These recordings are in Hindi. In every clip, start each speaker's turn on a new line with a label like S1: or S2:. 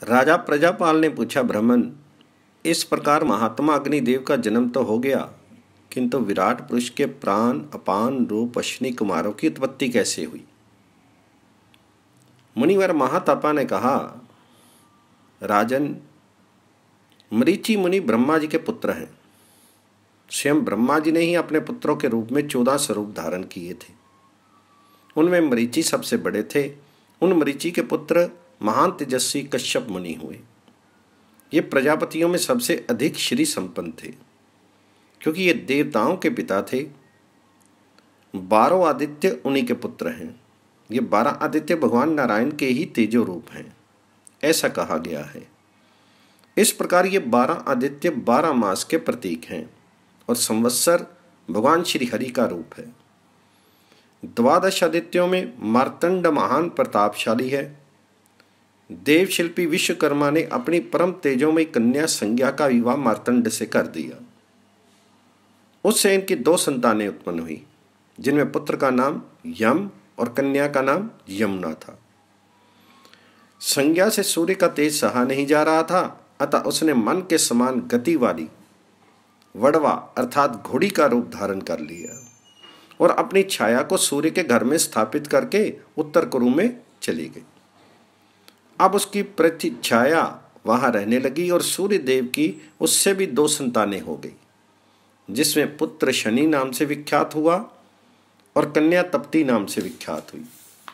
S1: राजा प्रजापाल ने पूछा, ब्राह्मण, इस प्रकार महात्मा अग्निदेव का जन्म तो हो गया, किंतु विराट पुरुष के प्राण अपान रूप अश्विनी कुमारों की उत्पत्ति कैसे हुई? मुनिवर महातपा ने कहा, राजन, मरीचि मुनि ब्रह्मा जी के पुत्र हैं। स्वयं ब्रह्मा जी ने ही अपने पुत्रों के रूप में 14 स्वरूप धारण किए थे। उनमें मरीचि सबसे बड़े थे। उन मरीचि के पुत्र महान तेजस्वी कश्यप मुनि हुए। ये प्रजापतियों में सबसे अधिक श्री संपन्न थे, क्योंकि ये देवताओं के पिता थे। 12 आदित्य उन्हीं के पुत्र हैं। ये 12 आदित्य भगवान नारायण के ही तेजो रूप हैं, ऐसा कहा गया है। इस प्रकार ये 12 आदित्य 12 मास के प्रतीक हैं और संवत्सर भगवान श्री हरि का रूप है। 12 आदित्यों में मार्तंड महान प्रतापशाली है। देवशिल्पी विश्वकर्मा ने अपनी परम तेजोमयी कन्या संज्ञा का विवाह मार्तंड से कर दिया। उससे इनकी 2 संतानें उत्पन्न हुई, जिनमें पुत्र का नाम यम और कन्या का नाम यमुना था। संज्ञा से सूर्य का तेज सहा नहीं जा रहा था, अतः उसने मन के समान गति वाली वड़वा अर्थात घोड़ी का रूप धारण कर लिया और अपनी छाया को सूर्य के घर में स्थापित करके उत्तर कुरु में चली गई। अब उसकी प्रति छाया वहां रहने लगी और सूर्य देव की उससे भी 2 संतानें हो गई, जिसमें पुत्र शनि नाम से विख्यात हुआ और कन्या तप्ती नाम से विख्यात हुई।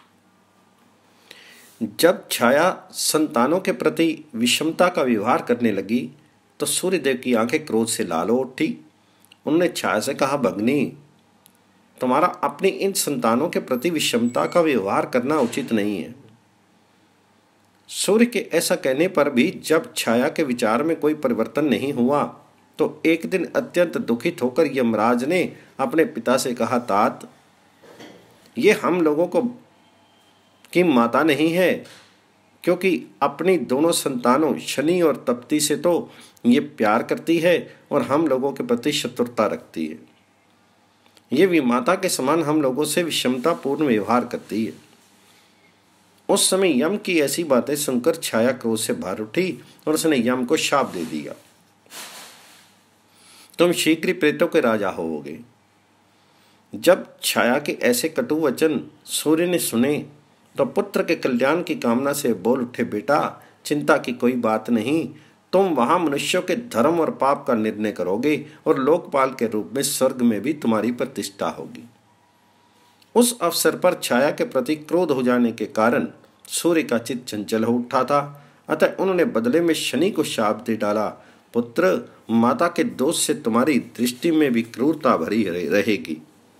S1: जब छाया संतानों के प्रति विषमता का व्यवहार करने लगी तो सूर्यदेव की आंखें क्रोध से लाल हो उठी। उन्होंने छाया से कहा, भगनी, तुम्हारा अपनी इन संतानों के प्रति विषमता का व्यवहार करना उचित नहीं है। सूर्य के ऐसा कहने पर भी जब छाया के विचार में कोई परिवर्तन नहीं हुआ तो एक दिन अत्यंत दुखित होकर यमराज ने अपने पिता से कहा, तात, ये हम लोगों को की माता नहीं है, क्योंकि अपनी दोनों संतानों शनि और तप्ती से तो ये प्यार करती है और हम लोगों के प्रति शत्रुता रखती है। ये विमाता के समान हम लोगों से विषमतापूर्ण व्यवहार करती है। उस समय यम की ऐसी बातें सुनकर छाया क्रोध से भर उठी और उसने यम को शाप दे दिया, तुम शीघ्र ही प्रेतों के राजा होवोगे। जब छाया के ऐसे कटु वचन सूर्य ने सुने तो पुत्र के कल्याण की कामना से बोल उठे, बेटा, चिंता की कोई बात नहीं, तुम वहां मनुष्यों के धर्म और पाप का निर्णय करोगे और लोकपाल के रूप में स्वर्ग में भी तुम्हारी प्रतिष्ठा होगी। उस अवसर पर छाया के प्रति क्रोध हो जाने के कारण सूर्य का चित्त चंचल हो उठा था, अतः उन्होंने बदले में शनि को शाप दे डाला, पुत्र, माता के दोष से तुम्हारी दृष्टि में भी क्रूरता भरी रहेगी।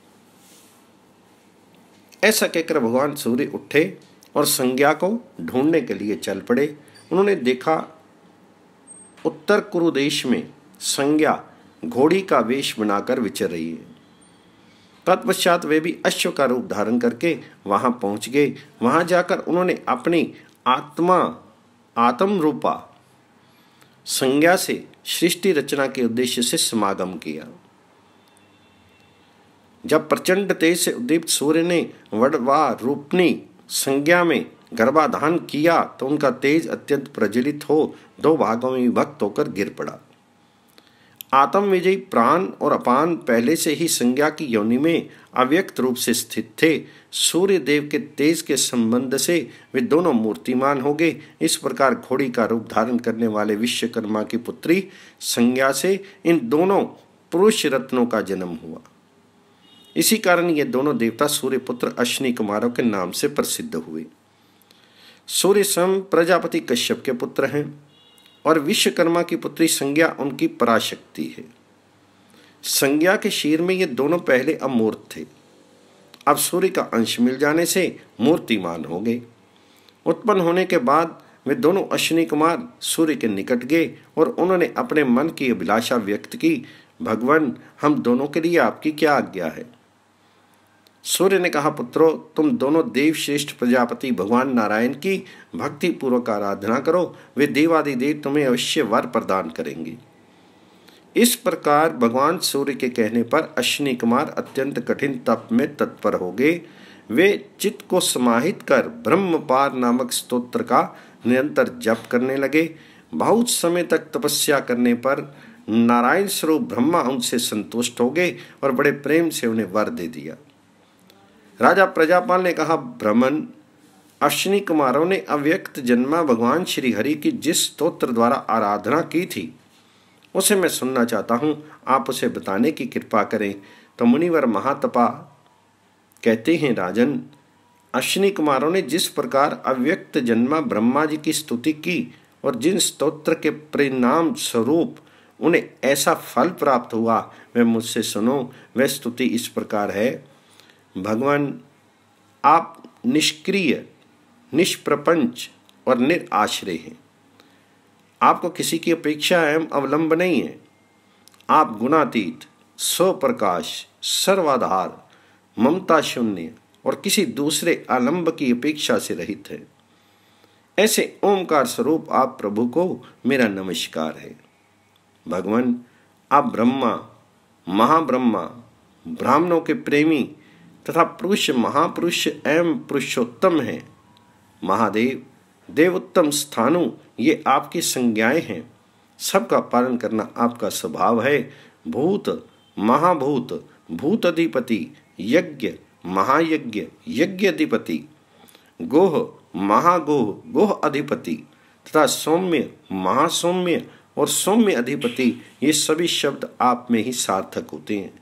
S1: ऐसा कहकर भगवान सूर्य उठे और संज्ञा को ढूंढने के लिए चल पड़े। उन्होंने देखा उत्तर कुरु देश में संज्ञा घोड़ी का वेश बनाकर विचर रही है। तत्पश्चात वे भी अश्व का रूप धारण करके वहां पहुंच गए। वहां जाकर उन्होंने अपनी आत्म रूपा संज्ञा से सृष्टि रचना के उद्देश्य से समागम किया। जब प्रचंड तेज से उद्दीप्त सूर्य ने वड़वा रूपनी संज्ञा में गर्भाधान किया तो उनका तेज अत्यंत प्रज्वलित हो 2 भागों में विभक्त होकर गिर पड़ा। आत्म विजयी प्राण और अपान पहले से ही संज्ञा की योनि में अव्यक्त रूप से स्थित थे। सूर्य देव के तेज के संबंध से वे दोनों मूर्तिमान हो गए। इस प्रकार घोड़ी का रूप धारण करने वाले विश्वकर्मा की पुत्री संज्ञा से इन दोनों पुरुष रत्नों का जन्म हुआ। इसी कारण ये दोनों देवता सूर्य पुत्र अश्विनी कुमारों के नाम से प्रसिद्ध हुए। सूर्य स्वयं प्रजापति कश्यप के पुत्र हैं और विश्वकर्मा की पुत्री संज्ञा उनकी पराशक्ति है। संज्ञा के शीर में ये दोनों पहले अमूर्त थे, अब सूर्य का अंश मिल जाने से मूर्तिमान हो गए। उत्पन्न होने के बाद वे दोनों अश्विनी कुमार सूर्य के निकट गए और उन्होंने अपने मन की अभिलाषा व्यक्त की, भगवान, हम दोनों के लिए आपकी क्या आज्ञा है? सूर्य ने कहा, पुत्रों, तुम दोनों देव श्रेष्ठ प्रजापति भगवान नारायण की भक्ति पूर्वक आराधना करो, वे देवादिदेव तुम्हें अवश्य वर प्रदान करेंगे। इस प्रकार भगवान सूर्य के कहने पर अश्विनी कुमार अत्यंत कठिन तप में तत्पर हो गए। वे चित्त को समाहित कर ब्रह्मपार नामक स्तोत्र का निरंतर जप करने लगे। बहुत समय तक तपस्या करने पर नारायण स्वरूप ब्रह्मा उनसे संतुष्ट हो गए और बड़े प्रेम से उन्हें वर दे दिया। राजा प्रजापाल ने कहा, ब्राह्मण, अश्विनी कुमारों ने अव्यक्त जन्मा भगवान श्री हरि की जिस स्तोत्र द्वारा आराधना की थी उसे मैं सुनना चाहता हूँ, आप उसे बताने की कृपा करें। तो मुनिवर महातपा कहते हैं, राजन, अश्विनी कुमारों ने जिस प्रकार अव्यक्त जन्मा ब्रह्मा जी की स्तुति की और जिन स्तोत्र के परिणाम स्वरूप उन्हें ऐसा फल प्राप्त हुआ, वह मुझसे सुनो। वह स्तुति इस प्रकार है, भगवान, आप निष्क्रिय, निष्प्रपंच और निराश्रय हैं। आपको किसी की अपेक्षा एवं अवलंब नहीं है। आप गुणातीत, स्वप्रकाश, सर्वाधार, ममता शून्य और किसी दूसरे आलंब की अपेक्षा से रहित है। ऐसे ओमकार स्वरूप आप प्रभु को मेरा नमस्कार है। भगवान, आप ब्रह्मा, महाब्रह्मा, ब्राह्मणों के प्रेमी तथा पुरुष महापुरुष एवं पुरुषोत्तम हैं। महादेव, देवोत्तम स्थानु, ये आपकी संज्ञाएं हैं। सबका पालन करना आपका स्वभाव है। भूत, महाभूत, भूत अधिपति, यज्ञ, महायज्ञ, यज्ञ अधिपति, गोह, महागोह, गोह अधिपति तथा सौम्य, महासौम्य और सौम्य अधिपति, ये सभी शब्द आप में ही सार्थक होते हैं।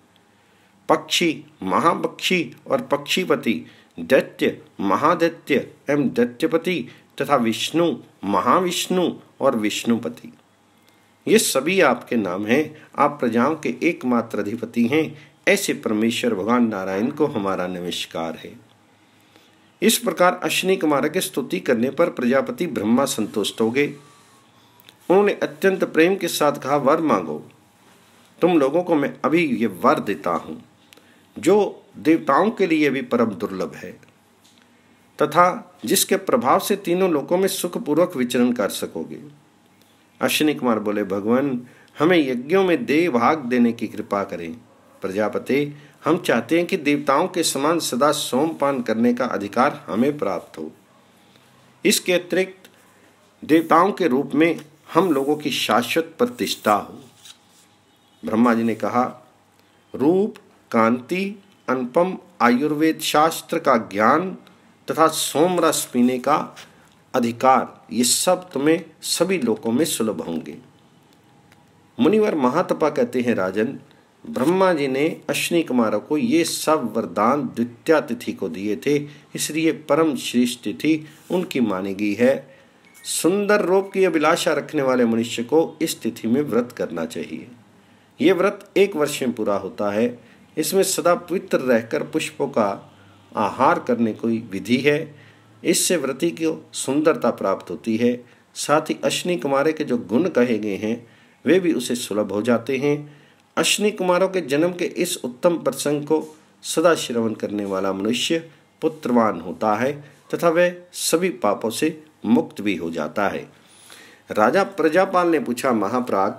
S1: पक्षी, महापक्षी और पक्षीपति, दैत्य, महादैत्य एवं दैत्यपति तथा विष्णु, महाविष्णु और विष्णुपति, ये सभी आपके नाम हैं। आप प्रजाओं के एकमात्र अधिपति हैं। ऐसे परमेश्वर भगवान नारायण को हमारा नमस्कार है। इस प्रकार अश्विनी कुमार के स्तुति करने पर प्रजापति ब्रह्मा संतुष्ट हो गए। उन्होंने अत्यंत प्रेम के साथ कहा, वर मांगो, तुम लोगों को मैं अभी ये वर देता हूं जो देवताओं के लिए भी परम दुर्लभ है तथा जिसके प्रभाव से तीनों लोकों में सुखपूर्वक विचरण कर सकोगे। अश्विनी कुमार बोले, भगवान, हमें यज्ञों में देह भाग देने की कृपा करें। प्रजापति, हम चाहते हैं कि देवताओं के समान सदा सोमपान करने का अधिकार हमें प्राप्त हो। इसके अतिरिक्त देवताओं के रूप में हम लोगों की शाश्वत प्रतिष्ठा हो। ब्रह्मा जी ने कहा, रूप, कांति, अनुपम आयुर्वेद शास्त्र का ज्ञान तथा सोमरस पीने का अधिकार, ये सब तुम्हें सभी लोकों में सुलभ होंगे। मुनिवर महातपा कहते हैं, राजन, ब्रह्मा जी ने अश्विनी कुमारों को ये सब वरदान द्वितीया तिथि को दिए थे, इसलिए परम श्रेष्ठ तिथि उनकी मानी गई है। सुंदर रूप की अभिलाषा रखने वाले मनुष्य को इस तिथि में व्रत करना चाहिए। ये व्रत 1 वर्ष में पूरा होता है। इसमें सदा पवित्र रहकर पुष्पों का आहार करने की विधि है। इससे व्रती को सुंदरता प्राप्त होती है। साथ ही अश्विनी कुमार के जो गुण कहे गए हैं वे भी उसे सुलभ हो जाते हैं। अश्विनी कुमारों के जन्म के इस उत्तम प्रसंग को सदा श्रवण करने वाला मनुष्य पुत्रवान होता है तथा वह सभी पापों से मुक्त भी हो जाता है। राजा प्रजापाल ने पूछा, महाप्राग,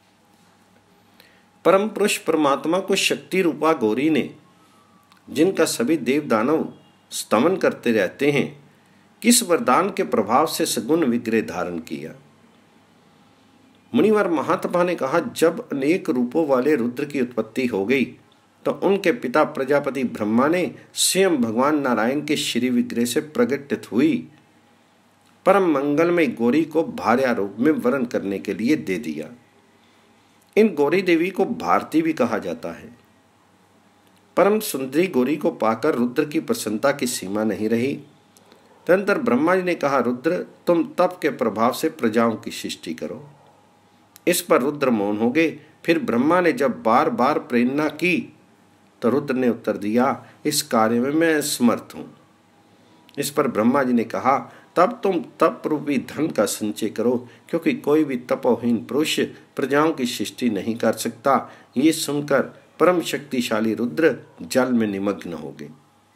S1: परम पुरुष परमात्मा को शक्ति रूपा गौरी ने, जिनका सभी देव दानव स्तमन करते रहते हैं, किस वरदान के प्रभाव से सगुण विग्रह धारण किया? मुनिवर महातपा ने कहा, जब अनेक रूपों वाले रुद्र की उत्पत्ति हो गई तो उनके पिता प्रजापति ब्रह्मा ने स्वयं भगवान नारायण के श्री विग्रह से प्रकटित हुई परम मंगलमय गौरी को भार्या रूप में वरण करने के लिए दे दिया। इन गौरी देवी को भारती भी कहा जाता है। परम सुंदरी गौरी को पाकर रुद्र की प्रसन्नता की सीमा नहीं रही। तदनंतर ब्रह्मा जी ने कहा, रुद्र, तुम तप के प्रभाव से प्रजाओं की सृष्टि करो। इस पर रुद्र मौन हो गए। फिर ब्रह्मा ने जब बार बार प्रेरणा की तो रुद्र ने उत्तर दिया, इस कार्य में मैं समर्थ हूं। इस पर ब्रह्मा जी ने कहा, तब तुम तप रूपी धन का संचय करो, क्योंकि कोई भी तपोहीन पुरुष प्रजाओं की सृष्टि नहीं कर सकता। ये सुनकर परम शक्तिशाली रुद्र जल में निमग्न हो गए।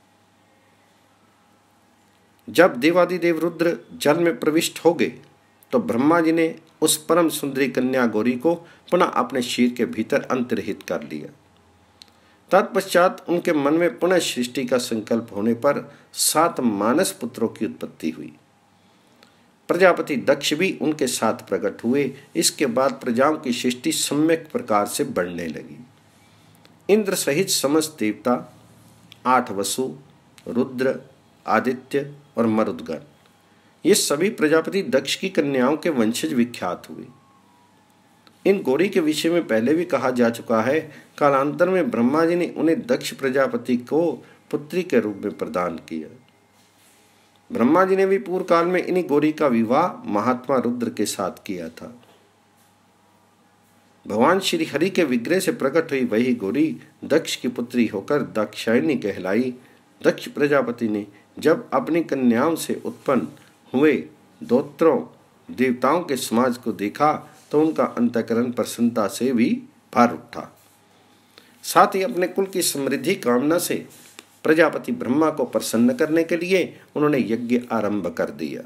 S1: जब देवादिदेव रुद्र जल में प्रविष्ट हो गए तो ब्रह्मा जी ने उस परम सुंदरी कन्या गौरी को पुनः अपने शीर के भीतर अंतर्हित कर लिया। तत्पश्चात उनके मन में पुनः सृष्टि का संकल्प होने पर 7 मानस पुत्रों की उत्पत्ति हुई। प्रजापति दक्ष भी उनके साथ प्रकट हुए। इसके बाद प्रजाओं की सृष्टि सम्यक प्रकार से बढ़ने लगी। इंद्र सहित समस्त देवता, 8 वसु, रुद्र, आदित्य और मरुदगण, ये सभी प्रजापति दक्ष की कन्याओं के वंशज विख्यात हुए। इन गौरी के विषय में पहले भी कहा जा चुका है। कालांतर में ब्रह्मा जी ने उन्हें दक्ष प्रजापति को पुत्री के रूप में प्रदान किया। ब्रह्मा जी ने भी पूर्व काल में इन्हीं गौरी का विवाह महात्मा रुद्र के साथ किया था। भगवान श्री हरि के विग्रह से प्रकट हुई वही गौरी दक्ष की पुत्री होकर दाक्षायणी कहलाई। दक्ष प्रजापति ने जब अपनी कन्याओं से उत्पन्न हुए दोत्रों देवताओं के समाज को देखा तो उनका अंतःकरण प्रसन्नता से भी भर उठा। साथ ही अपने कुल की समृद्धि कामना से प्रजापति ब्रह्मा को प्रसन्न करने के लिए उन्होंने यज्ञ आरंभ कर दिया।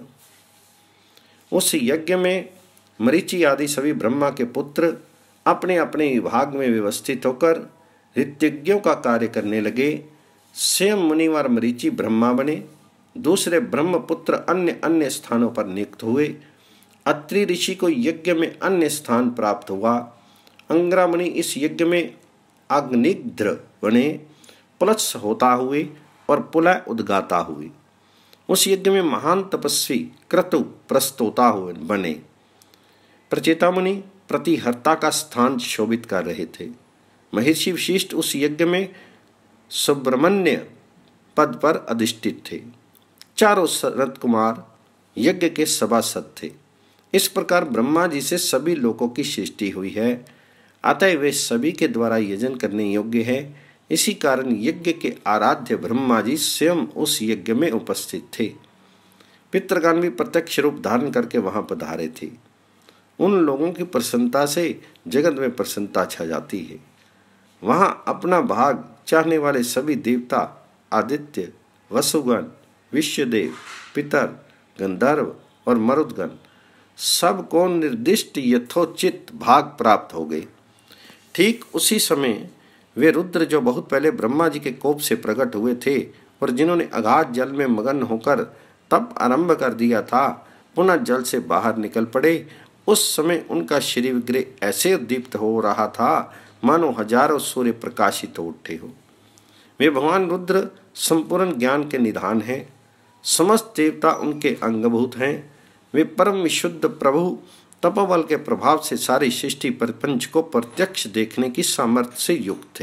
S1: उस यज्ञ में मरीचि आदि सभी ब्रह्मा के पुत्र अपने अपने विभाग में व्यवस्थित होकर ऋत्विज्ञों का कार्य करने लगे। स्वयं मुनिवर मरीचि ब्रह्मा बने। दूसरे ब्रह्मपुत्र अन्य अन्य स्थानों पर नियुक्त हुए। अत्रि ऋषि को यज्ञ में अन्य स्थान प्राप्त हुआ। अंगिरा मुनि इस यज्ञ में अग्निध्र बने। पुलत्स होता हुए और पुलह उद्गाता हुए। उस यज्ञ में महान तपस्वी क्रतु प्रस्तोता हुए बने। प्रचेता मुनि प्रतिहर्ता का स्थान शोभित कर रहे थे। महर्षि विशिष्ट उस यज्ञ में सुब्रमण्य पद पर अधिष्ठित थे। चारों शरद कुमार यज्ञ के सभासद थे। इस प्रकार ब्रह्मा जी से सभी लोगों की सृष्टि हुई है। अतः वे सभी के द्वारा यजन करने योग्य है। इसी कारण यज्ञ के आराध्य ब्रह्मा जी स्वयं उस यज्ञ में उपस्थित थे। पितृगण भी प्रत्यक्ष रूप धारण करके वहां पधारे थे। उन लोगों की प्रसन्नता से जगत में प्रसन्नता छा जाती है। वहां अपना भाग चाहने वाले सभी देवता, आदित्य, वसुगण, विश्वदेव, पितर, गंधर्व और मरुदगण सबको निर्दिष्ट यथोचित भाग प्राप्त हो गए। ठीक उसी समय वे रुद्र जो बहुत पहले ब्रह्मा जी के कोप से प्रकट हुए थे और जिन्होंने अगाध जल में मगन होकर तप आरंभ कर दिया था, पुनः जल से बाहर निकल पड़े। उस समय उनका श्री विग्रह ऐसे उद्दीप्त हो रहा था मानो हजारों सूर्य प्रकाशित हो उठे हो। वे भगवान रुद्र संपूर्ण ज्ञान के निधान हैं। समस्त देवता उनके अंगभूत हैं। वे परम विशुद्ध प्रभु तपोबल के प्रभाव से सारी सृष्टि प्रपंच को प्रत्यक्ष देखने की सामर्थ्य से युक्त थे।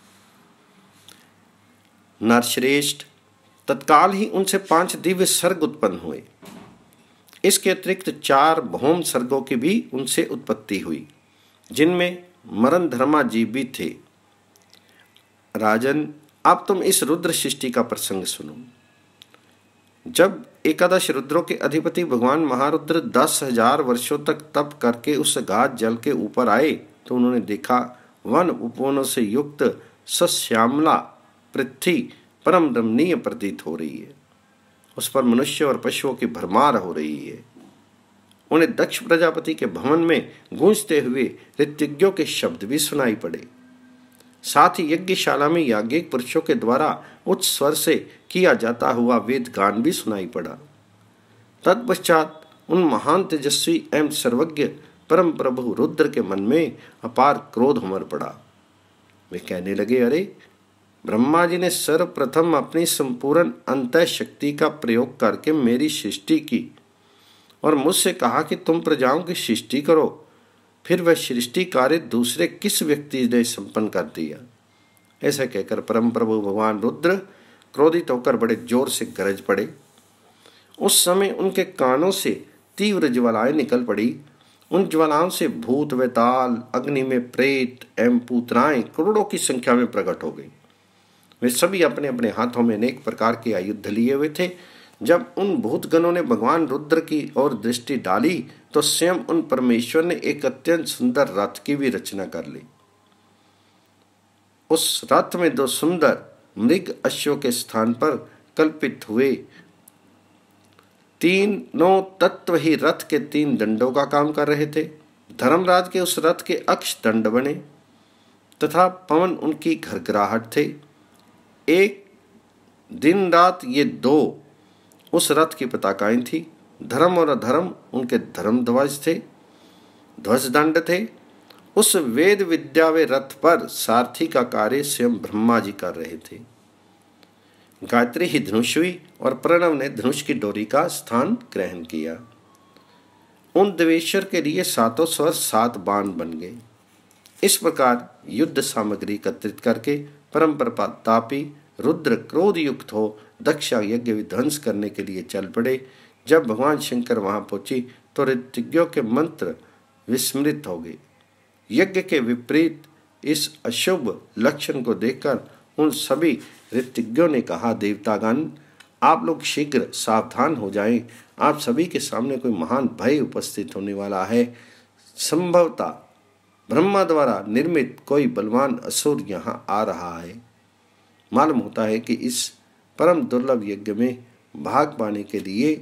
S1: नरश्रेष्ठ, तत्काल ही उनसे 5 दिव्य सर्ग उत्पन्न हुए। इसके अतिरिक्त 4 भौम सर्गों की भी उनसे उत्पत्ति हुई, जिनमें मरण धर्मा जीव भी थे। राजन, अब तुम इस रुद्र सृष्टि का प्रसंग सुनो। जब 11 रुद्रों के अधिपति भगवान महारुद्र 10,000 वर्षों तक तप करके उस अगाध जल के ऊपर आए तो उन्होंने देखा वन उपवनों से युक्त सश्यामला पृथ्वी परम रमणीय प्रतीत हो रही है। उस पर मनुष्य और पशुओं की भरमार हो रही है। उन्हें दक्ष प्रजापति के भवन में गूंजते हुए ऋत्विज्ञों के शब्द भी सुनाई पड़े। साथ ही यज्ञशाला में याज्ञिक पुरुषों के द्वारा उच्च स्वर से किया जाता हुआ वेद गान भी सुनाई पड़ा। तत्पश्चात उन महान तेजस्वी एवं सर्वज्ञ परम प्रभु रुद्र के मन में अपार क्रोध उमड़ पड़ा। वे कहने लगे, अरे ब्रह्मा जी ने सर्वप्रथम अपनी संपूर्ण अंतः शक्ति का प्रयोग करके मेरी सृष्टि की और मुझसे कहा कि तुम प्रजाओं की सृष्टि करो। फिर वह सृष्टि कार्य दूसरे किस व्यक्ति ने संपन्न कर दिया? ऐसा कहकर परम प्रभु भगवान रुद्र क्रोधित होकर बड़े जोर से गरज पड़े। उस समय उनके कानों से तीव्र ज्वालाएं निकल पड़ी। उन ज्वालाओं से भूत वेताल, अग्नि में प्रेत एवं पूतनाएं करोड़ों की संख्या में प्रकट हो गई। वे सभी अपने अपने हाथों में अनेक प्रकार के आयुध लिए हुए थे। जब उन भूतगणों ने भगवान रुद्र की ओर दृष्टि डाली तो स्वयं उन परमेश्वर ने एक अत्यंत सुंदर रथ की भी रचना कर ली। उस रथ में 2 सुंदर मृग अश्वों के स्थान पर कल्पित हुए 3 तत्व ही रथ के 3 दंडों का काम कर रहे थे। धर्मराज के उस रथ के अक्ष दंड बने तथा पवन उनकी घरघराहट थे। एक दिन रात ये दो उस रथ की पताकाएं थी। धर्म और अधर्म उनके धर्म ध्वज थे, ध्वजदंड थे। उस वेद विद्या वे रथ पर सारथी का कार्य स्वयं ब्रह्मा जी कर रहे थे। गायत्री ही धनुष हुई और प्रणव ने धनुष की डोरी का स्थान ग्रहण किया। उन देवेश्वर के लिए सातों स्वर 7 बाण बन गए। इस प्रकार युद्ध सामग्री एकत्रित करके परम प्रतापी रुद्र क्रोध युक्त हो दक्ष यज्ञ विध्वंस करने के लिए चल पड़े। जब भगवान शंकर वहां पहुंची तो ऋतिज्ञों के मंत्र विस्मृत हो गए। यज्ञ के विपरीत इस अशुभ लक्षण को देखकर उन सभी ऋतिज्ञों ने कहा, देवतागण, आप लोग शीघ्र सावधान हो जाएं। आप सभी के सामने कोई महान भय उपस्थित होने वाला है। संभवतः ब्रह्मा द्वारा निर्मित कोई बलवान असुर यहाँ आ रहा है। मालूम होता है कि इस परम दुर्लभ यज्ञ में भाग पाने के लिए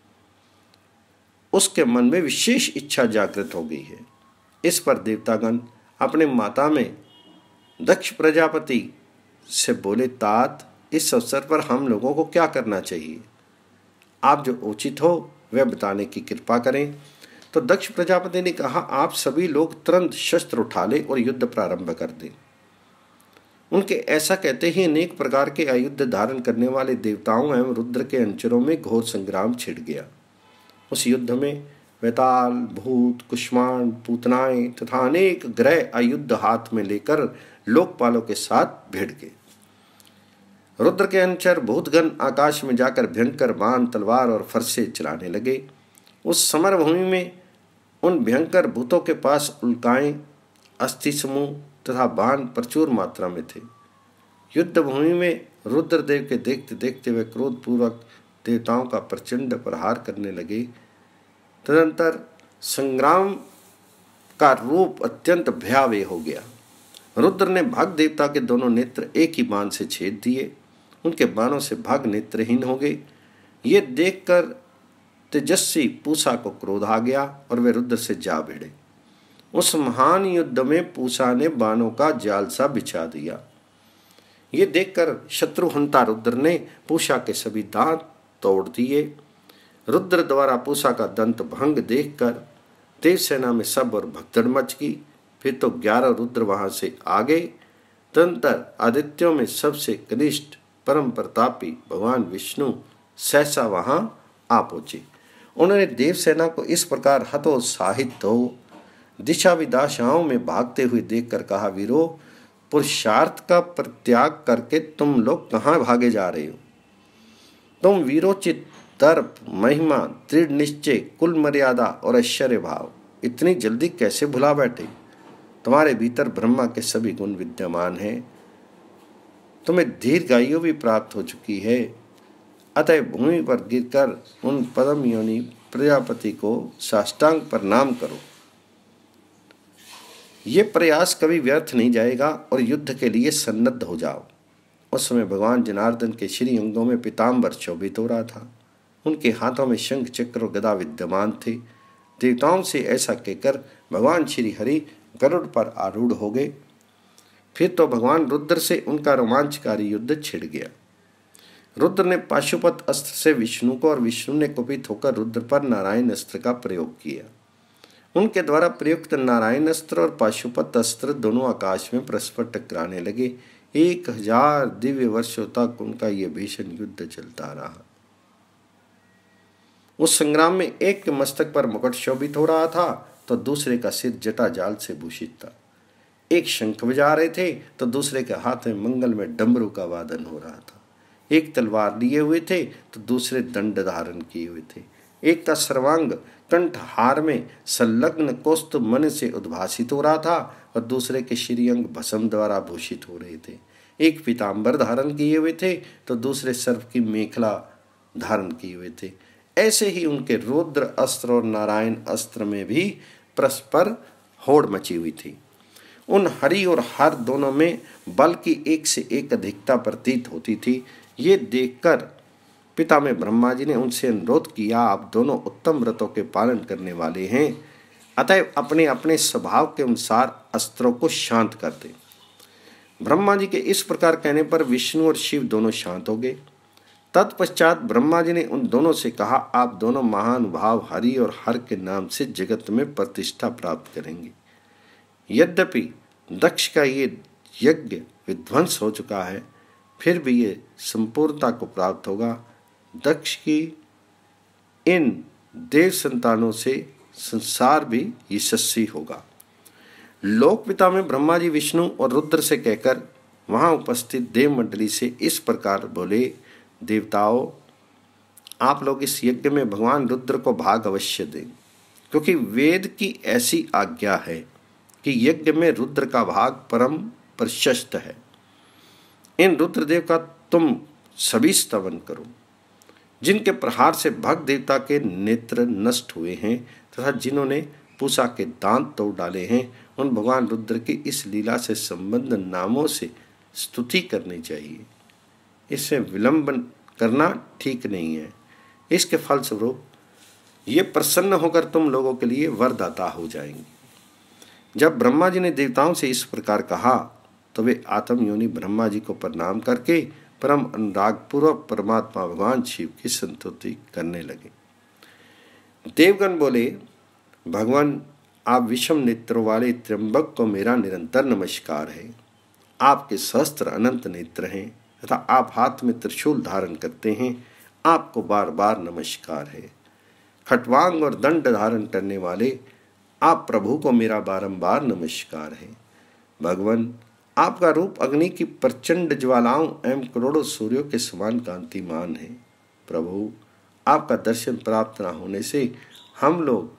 S1: उसके मन में विशेष इच्छा जागृत हो गई है। इस पर देवतागण अपने माता में दक्ष प्रजापति से बोले, तात, इस अवसर पर हम लोगों को क्या करना चाहिए? आप जो उचित हो वह बताने की कृपा करें। तो दक्ष प्रजापति ने कहा, आप सभी लोग तुरंत शस्त्र उठा ले और युद्ध प्रारंभ कर दें। उनके ऐसा कहते ही अनेक प्रकार के आयुध धारण करने वाले देवताओं एवं रुद्र के अंचरों में घोर संग्राम छिड़ गया। उस युद्ध में वेताल, भूत, कुष्मांड, पूतनाएं तथा अनेक ग्रह आयुध हाथ में लेकर लोकपालों के साथ भिड़ गए। रुद्र के अंचर भूतगण आकाश में जाकर भयंकर बाण, तलवार और फरसे चलाने लगे। उस समरभूमि में उन भयंकर भूतों के पास उल्काएं, अस्थि समूह तथा बाण प्रचुर मात्रा में थे। युद्ध भूमि में रुद्रदेव के देखते देखते वे क्रोधपूर्वक देवताओं का प्रचंड प्रहार करने लगे। तदंतर संग्राम का रूप अत्यंत भयावह हो गया। रुद्र ने भाग देवता के दोनों नेत्र एक ही बाण से छेद दिए। उनके बाणों से भाग नेत्रहीन हो गए। ये देखकर तेजस्वी पूषा को क्रोध आ गया और वे रुद्र से जा भिड़े। उस महान युद्ध में पूषा ने बाणों का जाल सा बिछा दिया। ये देखकर शत्रुहंता रुद्र ने पूषा के सभी दांत तोड़ दिए। रुद्र द्वारा पूषा का दंत भंग देखकर देवसेना में सब और भगदड़ मच गई। फिर तो 11 रुद्र वहां से आ गए। तदंतर आदित्यों में सबसे कनिष्ठ परम प्रतापी भगवान विष्णु सहसा वहां आ पहुंचे। उन्होंने देवसेना को इस प्रकार हतोत्साहित हो दिशा विदिशाओं में भागते हुए देखकर कहा, वीरो, पुरुषार्थ का परित्याग करके तुम लोग कहाँ भागे जा रहे हो? तुम वीरोचित, दर्प, महिमा, दृढ़ निश्चय, कुल मर्यादा और ऐश्वर्य भाव इतनी जल्दी कैसे भुला बैठे? तुम्हारे भीतर ब्रह्मा के सभी गुण विद्यमान हैं। तुम्हें दीर्घायु भी प्राप्त हो चुकी है। अतः भूमि पर गिरकर उन परम योनि प्रजापति को साष्टांग प्रणाम करो। ये प्रयास कभी व्यर्थ नहीं जाएगा और युद्ध के लिए सन्नद्ध हो जाओ। उस समय भगवान जनार्दन के श्री अंगों में पीताम्बर शोभित हो रहा था। उनके हाथों में शंख, चक्र और गदा विद्यमान थे। देवताओं से ऐसा कहकर भगवान श्री हरि गरुड़ पर आरूढ़ हो गए। फिर तो भगवान रुद्र से उनका रोमांचकारी युद्ध छिड़ गया। रुद्र ने पाशुपत अस्त्र से विष्णु को और विष्णु ने कुपित होकर रुद्र पर नारायण अस्त्र का प्रयोग किया। उनके द्वारा प्रयुक्त नारायण अस्त्र और पाशुपत अस्त्र दोनों आकाश में परस्पर टकराने लगे। 1000 दिव्य वर्षों तक उनका यह भीषण युद्ध चलता रहा। उस संग्राम में एक के मस्तक पर मुकुट शोभित हो रहा था तो दूसरे का सिर जटा जाल से भूषित था। एक शंख बजा रहे थे तो दूसरे के हाथ में मंगल में डमरू का वादन हो रहा था। एक तलवार लिए हुए थे तो दूसरे दंड धारण किए हुए थे। एक का सर्वांग कंठहार में संलग्न कौस्तुभ मन से उद्भासित हो रहा था और दूसरे के श्रीअंग भस्म द्वारा भूषित हो रहे थे। एक पीताम्बर धारण किए हुए थे तो दूसरे सर्प की मेखला धारण किए हुए थे। ऐसे ही उनके रुद्र अस्त्र और नारायण अस्त्र में भी परस्पर होड़ मची हुई थी। उन हरि और हर दोनों में बल की एक से एक अधिकता प्रतीत होती थी। ये देखकर पिता में ब्रह्मा जी ने उनसे अनुरोध किया, आप दोनों उत्तम व्रतों के पालन करने वाले हैं, अतः अपने अपने स्वभाव के अनुसार अस्त्रों को शांत कर दें। ब्रह्मा जी के इस प्रकार कहने पर विष्णु और शिव दोनों शांत हो गए। तत्पश्चात ब्रह्मा जी ने उन दोनों से कहा, आप दोनों महानुभाव हरि और हर के नाम से जगत में प्रतिष्ठा प्राप्त करेंगे। यद्यपि दक्ष का ये यज्ञ विध्वंस हो चुका है, फिर भी ये संपूर्णता को प्राप्त होगा। दक्ष की इन देव संतानों से संसार भी यशस्वी होगा। लोकपिता में ब्रह्मा जी विष्णु और रुद्र से कहकर वहां उपस्थित देव मंडली से इस प्रकार बोले, देवताओं, आप लोग इस यज्ञ में भगवान रुद्र को भाग अवश्य दें, क्योंकि वेद की ऐसी आज्ञा है कि यज्ञ में रुद्र का भाग परम प्रशस्त है। इन रुद्रदेव का तुम सभी स्तवन करो, जिनके प्रहार से भक्त देवता के नेत्र नष्ट हुए हैं तथा जिन्होंने पूषा के दांत तोड़ डाले हैं। उन भगवान रुद्र की इस लीला से संबद्ध नामों से स्तुति करनी चाहिए। इससे विलंब करना ठीक नहीं है। इसके फलस्वरूप ये प्रसन्न होकर तुम लोगों के लिए वरदाता हो जाएंगे। जब ब्रह्मा जी ने देवताओं से इस प्रकार कहा तो वे आत्मयोनि ब्रह्मा जी को प्रणाम करके परम अनुरागपूर्वक परमात्मा भगवान शिव की संतुति करने लगे। देवगण बोले, भगवान, आप विषम नेत्रों वाले त्र्यंबक को मेरा निरंतर नमस्कार है। आपके सहस्त्र अनंत नेत्र हैं तथा आप हाथ में त्रिशूल धारण करते हैं, आपको बार बार नमस्कार है। खट्वांग और दंड धारण करने वाले आप प्रभु को मेरा बारंबार नमस्कार है। भगवान, आपका रूप अग्नि की प्रचंड ज्वालाओं एवं करोड़ों सूर्यों के समान कांतिमान है। प्रभु, आपका दर्शन प्राप्त न होने से हम लोग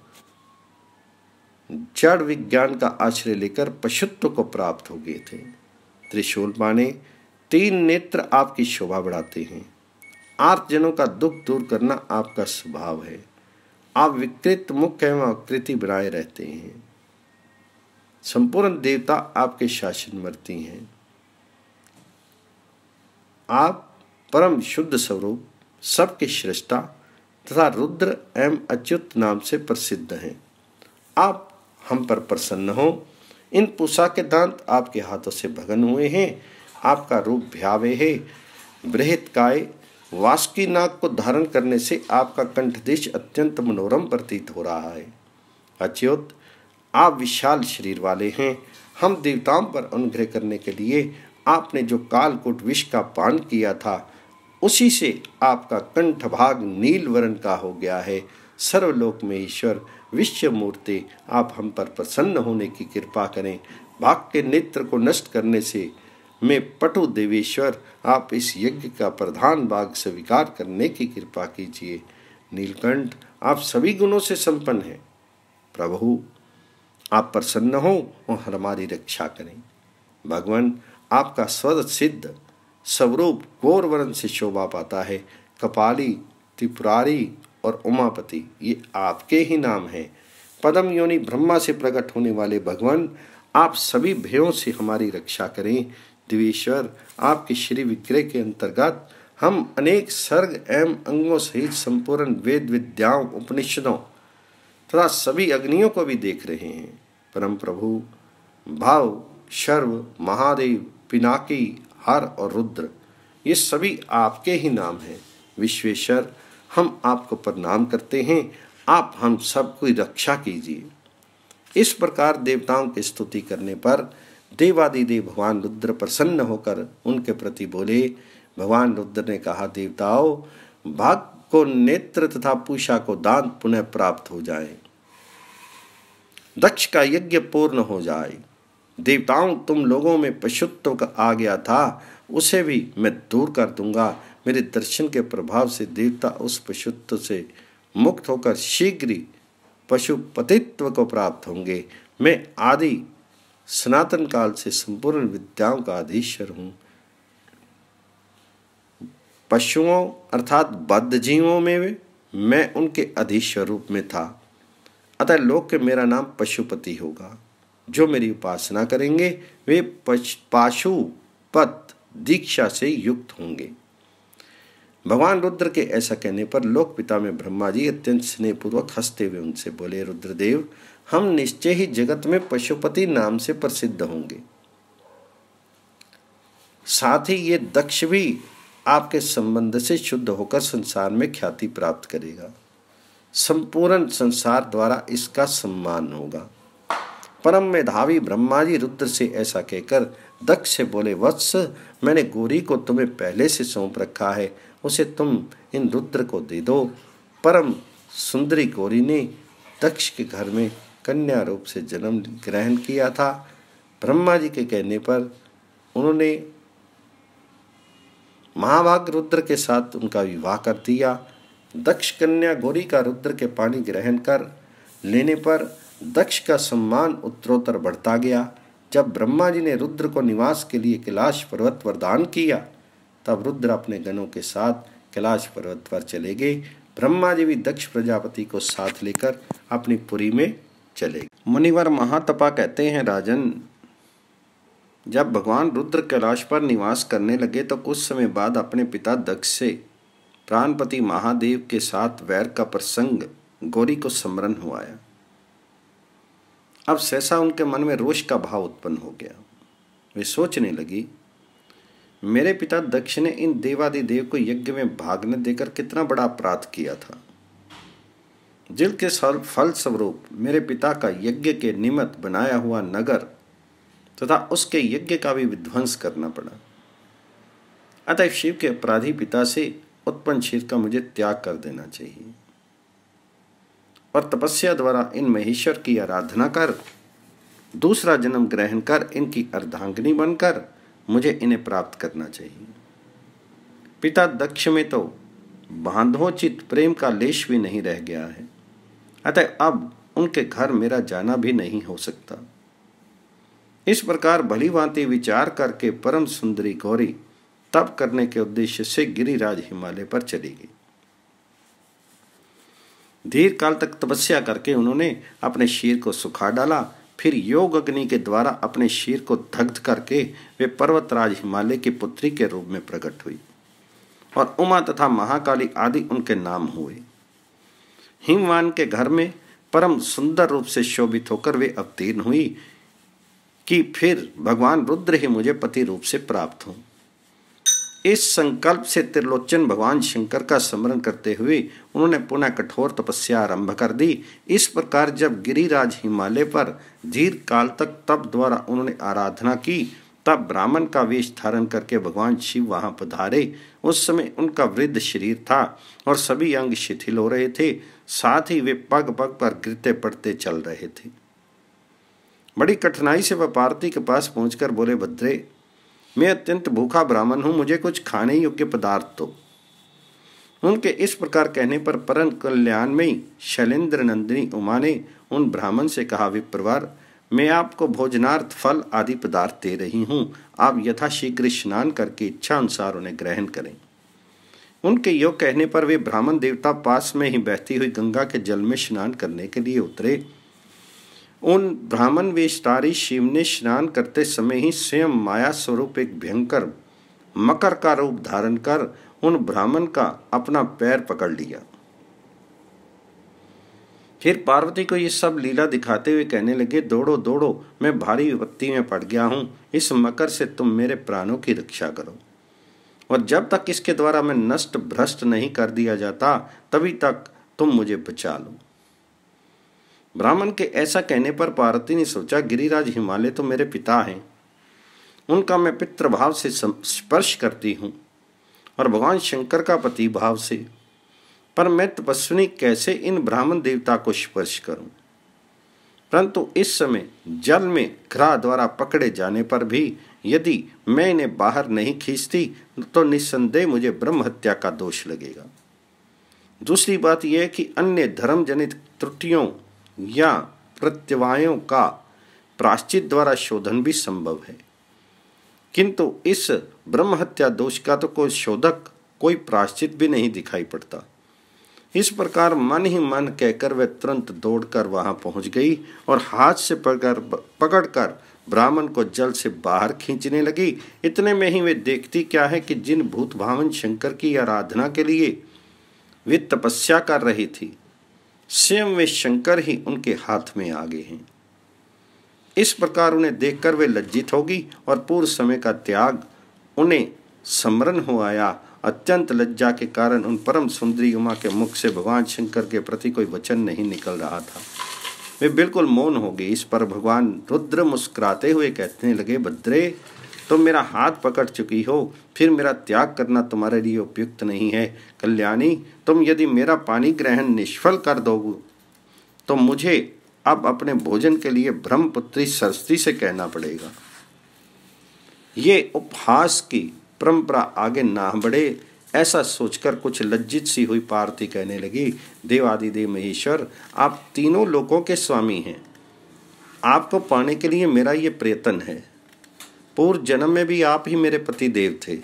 S1: जड़ विज्ञान का आश्रय लेकर पशुत्व को प्राप्त हो गए थे। त्रिशूल माने 3 नेत्र आपकी शोभा बढ़ाते हैं। आर्तजनों का दुख दूर करना आपका स्वभाव है। आप विकृत मुख एवं आकृति बनाए रहते हैं। संपूर्ण देवता आपके शासन वर्ती हैं। आप परम शुद्ध स्वरूप, सबके श्रेष्ठा तथा रुद्र एवं अच्युत नाम से प्रसिद्ध हैं। आप हम पर प्रसन्न हो। इन पूषा के दांत आपके हाथों से भगन हुए हैं। आपका रूप भयावह है। बृहत्काय वासुकी नाग को धारण करने से आपका कंठदेश अत्यंत मनोरम प्रतीत हो रहा है। अच्युत, आप विशाल शरीर वाले हैं। हम देवताओं पर अनुग्रह करने के लिए आपने जो कालकूट विष का पान किया था, उसी से आपका कंठ भाग नील वर्ण का हो गया है। सर्वलोक में ईश्वर विश्व मूर्ति, आप हम पर प्रसन्न होने की कृपा करें। भाग के नेत्र को नष्ट करने से मैं पटु देवेश्वर, आप इस यज्ञ का प्रधान भाग स्वीकार करने की कृपा कीजिए। नीलकंठ, आप सभी गुणों से संपन्न हैं। प्रभु, आप प्रसन्न हो और हमारी रक्षा करें। भगवान, आपका स्वद सिद्ध स्वरूप गौर वर्ण से शोभा पाता है। कपाली, त्रिपुरारी और उमापति, ये आपके ही नाम हैं। पद्म योनि ब्रह्मा से प्रकट होने वाले भगवान, आप सभी भयों से हमारी रक्षा करें। दिवेश्वर, आपके श्री विग्रह के अंतर्गत हम अनेक सर्ग एवं अंगों सहित संपूर्ण वेद विद्याओं, उपनिषदों तथा सभी अग्नियों को भी देख रहे हैं। परम प्रभु, भाव, शर्व, महादेव, पिनाकी, हर और रुद्र, ये सभी आपके ही नाम हैं। विश्वेश्वर, हम आपको प्रणाम करते हैं। आप हम सबकी रक्षा कीजिए। इस प्रकार देवताओं की स्तुति करने पर देवादिदेव भगवान रुद्र प्रसन्न होकर उनके प्रति बोले। भगवान रुद्र ने कहा, देवताओं, भाग को नेत्र तथा पूषा को दांत पुनः प्राप्त हो जाए। दक्ष का यज्ञ पूर्ण हो जाए। देवताओं, तुम लोगों में पशुत्व का आ गया था, उसे भी मैं दूर कर दूंगा। मेरे दर्शन के प्रभाव से देवता उस पशुत्व से मुक्त होकर शीघ्र ही पशुपतित्व को प्राप्त होंगे। मैं आदि सनातन काल से संपूर्ण विद्याओं का अधीश्वर हूँ। पशुओं अर्थात बद्ध जीवों में मैं उनके अधीश्वर रूप में था, अतः लोक के मेरा नाम पशुपति होगा। जो मेरी उपासना करेंगे वे पाशुपत दीक्षा से युक्त होंगे। भगवान रुद्र के ऐसा कहने पर लोक पिता में ब्रह्मा जी अत्यंत स्नेहपूर्वक हंसते हुए उनसे बोले, रुद्रदेव, हम निश्चय ही जगत में पशुपति नाम से प्रसिद्ध होंगे। साथ ही ये दक्ष भी आपके संबंध से शुद्ध होकर संसार में ख्याति प्राप्त करेगा। संपूर्ण संसार द्वारा इसका सम्मान होगा। परम मेधावी ब्रह्मा जी रुद्र से ऐसा कहकर दक्ष से बोले, वत्स, मैंने गौरी को तुम्हें पहले से सौंप रखा है, उसे तुम इन रुद्र को दे दो। परम सुंदरी गौरी ने दक्ष के घर में कन्या रूप से जन्म ग्रहण किया था। ब्रह्मा जी के कहने पर उन्होंने महाभाग रुद्र के साथ उनका विवाह कर दिया। दक्ष कन्या गौरी का रुद्र के पानी ग्रहण कर लेने पर दक्ष का सम्मान उत्तरोत्तर बढ़ता गया। जब ब्रह्मा जी ने रुद्र को निवास के लिए कैलाश पर्वत वरदान किया, तब रुद्र अपने गणों के साथ कैलाश पर्वत पर चले गए। ब्रह्मा जी भी दक्ष प्रजापति को साथ लेकर अपनी पुरी में चले गए। मुनिवर महातपा कहते हैं, राजन, जब भगवान रुद्र कैलाश पर निवास करने लगे तो कुछ समय बाद अपने पिता दक्ष से प्राणपति महादेव के साथ वैर का प्रसंग गौरी को स्मरण हुआ। अब सहसा उनके मन में रोष का भाव उत्पन्न हो गया। वे सोचने लगी, मेरे पिता दक्ष ने इन देवादिदेव को यज्ञ में भाग न देकर कितना बड़ा अपराध किया था, जिसके फल स्वरूप मेरे पिता का यज्ञ के निमित्त बनाया हुआ नगर तथा उसके यज्ञ का भी विध्वंस करना पड़ा। अतः शिव के अपराधी पिता से उत्पन्न क्षीर का मुझे त्याग कर देना चाहिए और तपस्या द्वारा इन महेश्वर की आराधना कर दूसरा जन्म ग्रहण कर इनकी अर्धांगिनी बनकर मुझे इन्हें प्राप्त करना चाहिए। पिता दक्ष में तो बांधोचित प्रेम का लेश भी नहीं रह गया है, अतः अब उनके घर मेरा जाना भी नहीं हो सकता। इस प्रकार भली भांति विचार करके परम सुंदरी गौरी तप करने के उद्देश्य से गिरिराज हिमालय पर चली गई। दीर्घ काल तक तपस्या करके उन्होंने अपने शीर को सुखा डाला। फिर योग अग्नि के द्वारा अपने शीर को दग्ध करके वे पर्वतराज हिमालय की पुत्री के रूप में प्रकट हुई और उमा तथा महाकाली आदि उनके नाम हुए। हिमवान के घर में परम सुंदर रूप से शोभित होकर वे अवतीर्ण हुई कि फिर भगवान रुद्र ही मुझे पति रूप से प्राप्त हों। इस संकल्प से त्रिलोचन भगवान शंकर का स्मरण करते हुए उन्होंने पुनः कठोर तपस्या आरंभ कर दी। इस प्रकार जब गिरिराज हिमालय पर दीर्घ काल तक तप द्वारा उन्होंने आराधना की, तब ब्राह्मण का वेश धारण करके भगवान शिव वहां पधारे। उस समय उनका वृद्ध शरीर था और सभी अंग शिथिल हो रहे थे, साथ ही वे पग पग पर गिरते पड़ते चल रहे थे। बड़ी कठिनाई से वह पार्वती के पास पहुंचकर बोले, भद्रे, मैं अत्यंत भूखा ब्राह्मण हूं, मुझे कुछ खाने योग्य पदार्थ दो। उनके इस प्रकार कहने पर परम कल्याणमयी शैलेंद्र नंदिनी उमा ने उन ब्राह्मण से कहा, विप्रवर, मैं आपको भोजनार्थ फल आदि पदार्थ दे रही हूं, आप यथाशीघ्र स्नान करके इच्छा अनुसार उन्हें ग्रहण करें। उनके योग कहने पर वे ब्राह्मण देवता पास में ही बहती हुई गंगा के जल में स्नान करने के लिए उतरे। उन ब्राह्मण वेशधारी शिव ने स्नान करते समय ही स्वयं माया स्वरूप एक भयंकर मकर का रूप धारण कर उन ब्राह्मण का अपना पैर पकड़ लिया। फिर पार्वती को ये सब लीला दिखाते हुए कहने लगे, दौड़ो दौड़ो, मैं भारी विपत्ति में पड़ गया हूं, इस मकर से तुम मेरे प्राणों की रक्षा करो, और जब तक इसके द्वारा मैं नष्ट भ्रष्ट नहीं कर दिया जाता तभी तक तुम मुझे बचा लो। ब्राह्मण के ऐसा कहने पर पार्वती ने सोचा, गिरिराज हिमालय तो मेरे पिता हैं, उनका मैं पितृभाव से स्पर्श करती हूँ और भगवान शंकर का पति भाव से, पर मैं तपस्विनी कैसे इन ब्राह्मण देवता को स्पर्श करूं। परंतु इस समय जल में ग्रह द्वारा पकड़े जाने पर भी यदि मैं इन्हें बाहर नहीं खींचती तो निस्संदेह मुझे ब्रह्म हत्या का दोष लगेगा। दूसरी बात यह है कि अन्य धर्म जनित त्रुटियों या प्रत्यवायों का प्रायश्चित द्वारा शोधन भी संभव है, किंतु इस ब्रह्म हत्या दोष का तो कोई शोधक, कोई प्रायश्चित भी नहीं दिखाई पड़ता। इस प्रकार मन ही मन कहकर वह तुरंत दौड़कर वहां पहुंच गई और हाथ से पकड़कर ब्राह्मण को जल से बाहर खींचने लगी। इतने में ही वे देखती क्या है कि जिन भूत भावन शंकर की आराधना के लिए वे तपस्या कर रही थी, स्वयं वे शंकर ही उनके हाथ में आ गए हैं। इस प्रकार उन्हें देखकर वे लज्जित होगी और पूर्व समय का त्याग उन्हें स्मरण हो आया। अत्यंत लज्जा के कारण उन परम सुंदरी उमा के मुख से भगवान शंकर के प्रति कोई वचन नहीं निकल रहा था। वे बिल्कुल मौन हो गए। इस पर भगवान रुद्र मुस्कुराते हुए कहने लगे, भद्रे, तुम मेरा हाथ पकड़ चुकी हो, फिर मेरा त्याग करना तुम्हारे लिए उपयुक्त नहीं है। कल्याणी, तुम यदि मेरा पानी ग्रहण निष्फल कर दोगे तो मुझे अब अपने भोजन के लिए ब्रह्मपुत्री सरस्वती से कहना पड़ेगा। ये उपहास की परंपरा आगे ना बढ़े, ऐसा सोचकर कुछ लज्जित सी हुई पार्वती कहने लगी, देवादिदेव महेश्वर, आप तीनों लोकों के स्वामी हैं। आपको पाने के लिए मेरा ये प्रयत्न है। पूर्व जन्म में भी आप ही मेरे पति देव थे,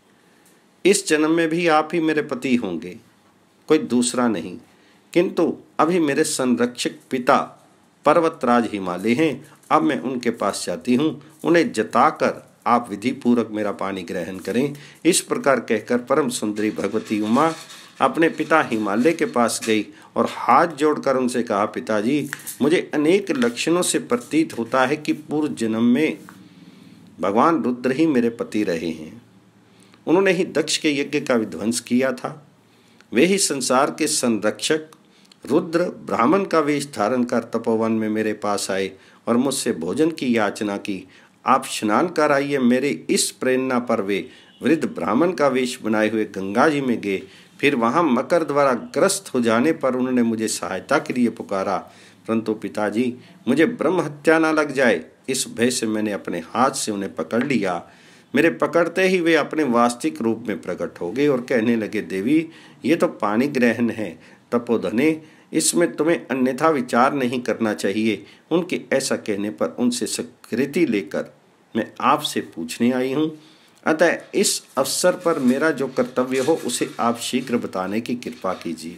S1: इस जन्म में भी आप ही मेरे पति होंगे, कोई दूसरा नहीं। किंतु अभी मेरे संरक्षक पिता पर्वतराज हिमालय हैं। अब मैं उनके पास जाती हूँ, उन्हें जताकर आप विधि पूर्वक मेरा पानी ग्रहण करें। इस प्रकार कहकर परम सुंदरी भगवती उमा अपने पिता हिमालय के पास गई और हाथ जोड़कर उनसे कहा, पिताजी, मुझे अनेक लक्षणों से प्रतीत होता है कि पूर्व जन्म में भगवान रुद्र ही मेरे पति रहे हैं। उन्होंने ही दक्ष के यज्ञ का विध्वंस किया था। वे ही संसार के संरक्षक रुद्र ब्राह्मण का वेश धारण कर तपोवन में मेरे पास आए और मुझसे भोजन की याचना की। आप स्नान कर आइए। मेरे इस प्रेरणा पर वे वृद्ध ब्राह्मण का वेश बनाए हुए गंगा जी में गए। फिर वहां मकर द्वारा ग्रस्त हो जाने पर उन्होंने मुझे सहायता के लिए पुकारा, परंतु पिताजी, मुझे ब्रह्म हत्या न लग जाए, इस भय से मैंने अपने हाथ से उन्हें पकड़ लिया। मेरे पकड़ते ही वे अपने वास्तविक रूप में प्रकट हो गए और कहने लगे, देवी, ये तो पानी ग्रहण है, तपोधने, इसमें तुम्हें अन्यथा विचार नहीं करना चाहिए। उनके ऐसा कहने पर उनसे स्वीकृति लेकर मैं आपसे पूछने आई हूँ। अतः इस अवसर पर मेरा जो कर्तव्य हो उसे आप शीघ्र बताने की कृपा कीजिए।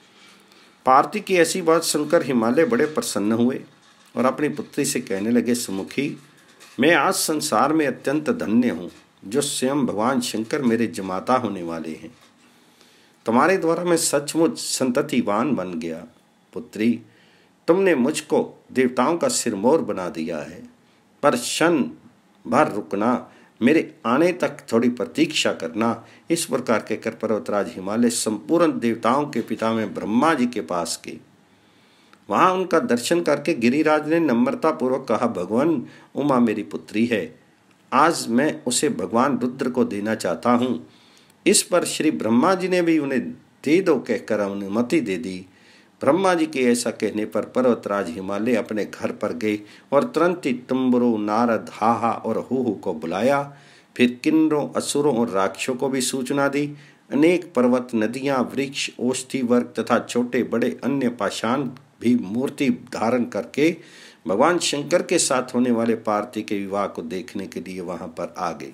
S1: पार्वती की ऐसी बात सुनकर हिमालय बड़े प्रसन्न हुए और अपनी पुत्री से कहने लगे, सुमुखी, मैं आज संसार में अत्यंत धन्य हूँ जो स्वयं भगवान शंकर मेरे जमाता होने वाले हैं। तुम्हारे द्वारा मैं सचमुच संततिवान बन गया। पुत्री, तुमने मुझको देवताओं का सिरमौर बना दिया है, पर क्षण भर रुकना, मेरे आने तक थोड़ी प्रतीक्षा करना। इस प्रकार कहकर पर्वतराज हिमालय संपूर्ण देवताओं के पिता में ब्रह्मा जी के पास गए। वहां उनका दर्शन करके गिरिराज ने नम्रता पूर्वक कहा, भगवान, उमा मेरी पुत्री है, आज मैं उसे भगवान रुद्र को देना चाहता हूँ। इस पर श्री ब्रह्मा जी ने भी उन्हें दे दो कहकर अनुमति दे दी। ब्रह्मा जी के ऐसा कहने पर पर्वतराज हिमालय अपने घर पर गए और तुरंत ही तुम्बरू, नारद, हाहा और हूहू को बुलाया। फिर किन्नरों, असुरों और राक्षसों को भी सूचना दी। अनेक पर्वत, नदियां, वृक्ष, औषधि वर्ग तथा छोटे बड़े अन्य पाषाण भी मूर्ति धारण करके भगवान शंकर के साथ होने वाले पार्वती के विवाह को देखने के लिए वहां पर आ गए।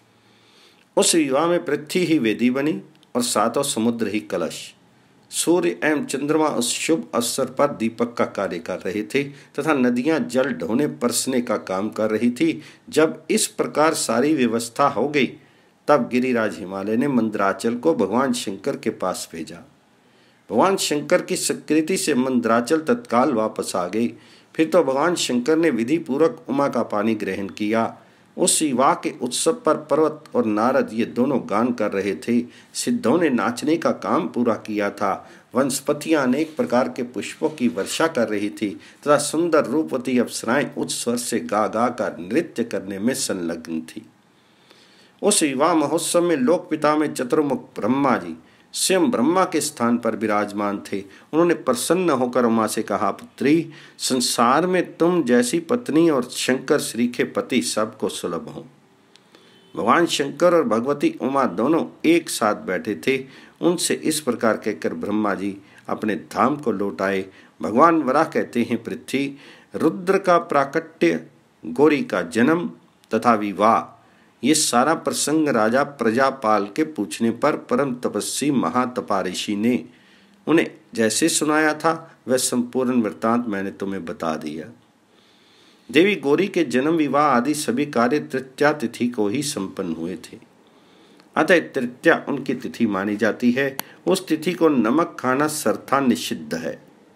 S1: उस विवाह में पृथ्वी ही वेदी बनी और सातों समुद्र ही कलश। सूर्य एवं चंद्रमा उस शुभ अवसर पर दीपक का कार्य कर रहे थे तथा नदियां जल ढोने परसने का काम कर रही थी। जब इस प्रकार सारी व्यवस्था हो गई तब गिरिराज हिमालय ने मंदराचल को भगवान शंकर के पास भेजा। भगवान शंकर की स्वीकृति से मंदराचल तत्काल वापस आ गई। फिर तो भगवान शंकर ने विधि पूर्वक उमा का पानी ग्रहण किया। उस विवाह के उत्सव पर पर्वत और नारद ये दोनों गान कर रहे थे। सिद्धों ने नाचने का काम पूरा किया था। वनस्पतियां अनेक प्रकार के पुष्पों की वर्षा कर रही थी तथा सुंदर रूपवती अप्सराएं उच्च स्वर से गा गा कर नृत्य करने में संलग्न थी। उस विवाह महोत्सव में लोक पिता में चतुर्मुख ब्रह्मा जी स्वयं ब्रह्मा के स्थान पर विराजमान थे। उन्होंने प्रसन्न होकर उमा से कहा, पुत्री, संसार में तुम जैसी पत्नी और शंकर श्री के पति सबको सुलभ हो। भगवान शंकर और भगवती उमा दोनों एक साथ बैठे थे। उनसे इस प्रकार कहकर ब्रह्मा जी अपने धाम को लौट आए। भगवान वराह कहते हैं, पृथ्वी, रुद्र का प्राकट्य, गौरी का जन्म तथा विवाह, ये सारा प्रसंग राजा प्रजापाल के पूछने पर परम तपस्वी महातपा ऋषि ने उन्हें जैसे सुनाया था वह संपूर्ण वृत्तांत मैंने तुम्हें बता दिया। देवी गौरी के जन्म, विवाह आदि सभी कार्य तृतीया तिथि को ही संपन्न हुए थे। अतः तृतीया उनकी तिथि मानी जाती है। उस तिथि को नमक खाना सर्वथा निषिद्ध है।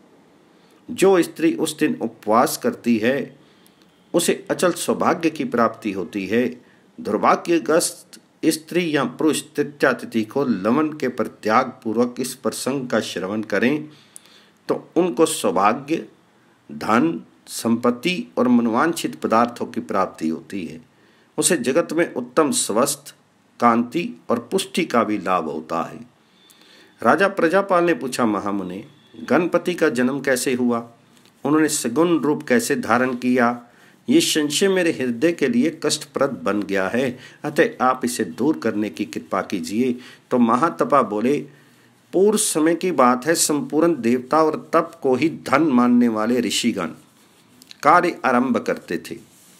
S1: जो स्त्री उस दिन उपवास करती है उसे अचल सौभाग्य की प्राप्ति होती है। दुर्भाग्यग्रस्त स्त्री या पुरुष तृतीया तिथि को लवन के परित्याग पूर्वक इस प्रसंग का श्रवण करें तो उनको सौभाग्य, धन, संपत्ति और मनोवांछित पदार्थों की प्राप्ति होती है। उसे जगत में उत्तम स्वास्थ्य, कांति और पुष्टि का भी लाभ होता है। राजा प्रजापाल ने पूछा, महामुने, गणपति का जन्म कैसे हुआ? उन्होंने सगुण रूप कैसे धारण किया? ये संशय मेरे हृदय के लिए कष्टप्रद बन गया है, अतः आप इसे दूर करने की कृपा कीजिए। तो महातपा बोले, पूर्व समय की बात है, संपूर्ण देवता और तप को ही धन मानने वाले ऋषिगण कार्य आरंभ करते थे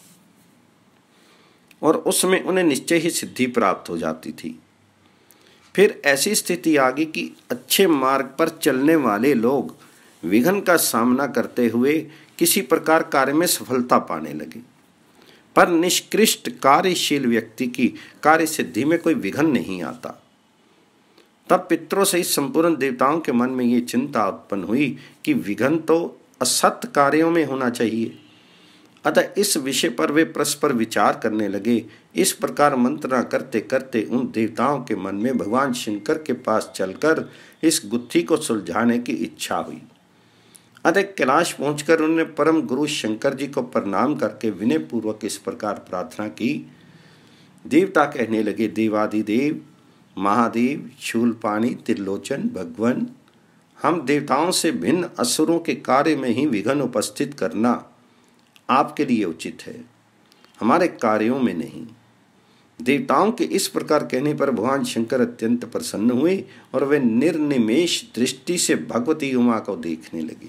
S1: और उसमें उन्हें निश्चय ही सिद्धि प्राप्त हो जाती थी। फिर ऐसी स्थिति आ गई कि अच्छे मार्ग पर चलने वाले लोग विघ्न का सामना करते हुए किसी प्रकार कार्य में सफलता पाने लगे, पर निष्कृष्ट कार्यशील व्यक्ति की कार्य सिद्धि में कोई विघ्न नहीं आता। तब पितरों सहित संपूर्ण देवताओं के मन में ये चिंता उत्पन्न हुई कि विघ्न तो असत कार्यों में होना चाहिए। अतः इस विषय पर वे परस्पर विचार करने लगे। इस प्रकार मंत्रणा करते करते उन देवताओं के मन में भगवान शंकर के पास चलकर इस गुत्थी को सुलझाने की इच्छा हुई। अतः कैलाश पहुंचकर उन्होंने परम गुरु शंकर जी को प्रणाम करके विनय पूर्वक इस प्रकार प्रार्थना की। देवता कहने लगे, देवादिदेव, महादेव, शूलपाणी, त्रिलोचन, भगवान, हम देवताओं से भिन्न असुरों के कार्य में ही विघ्न उपस्थित करना आपके लिए उचित है, हमारे कार्यों में नहीं। देवताओं के इस प्रकार कहने पर भगवान शंकर अत्यंत प्रसन्न हुए और वे निर्निमेष दृष्टि से भगवती उमा को देखने लगे।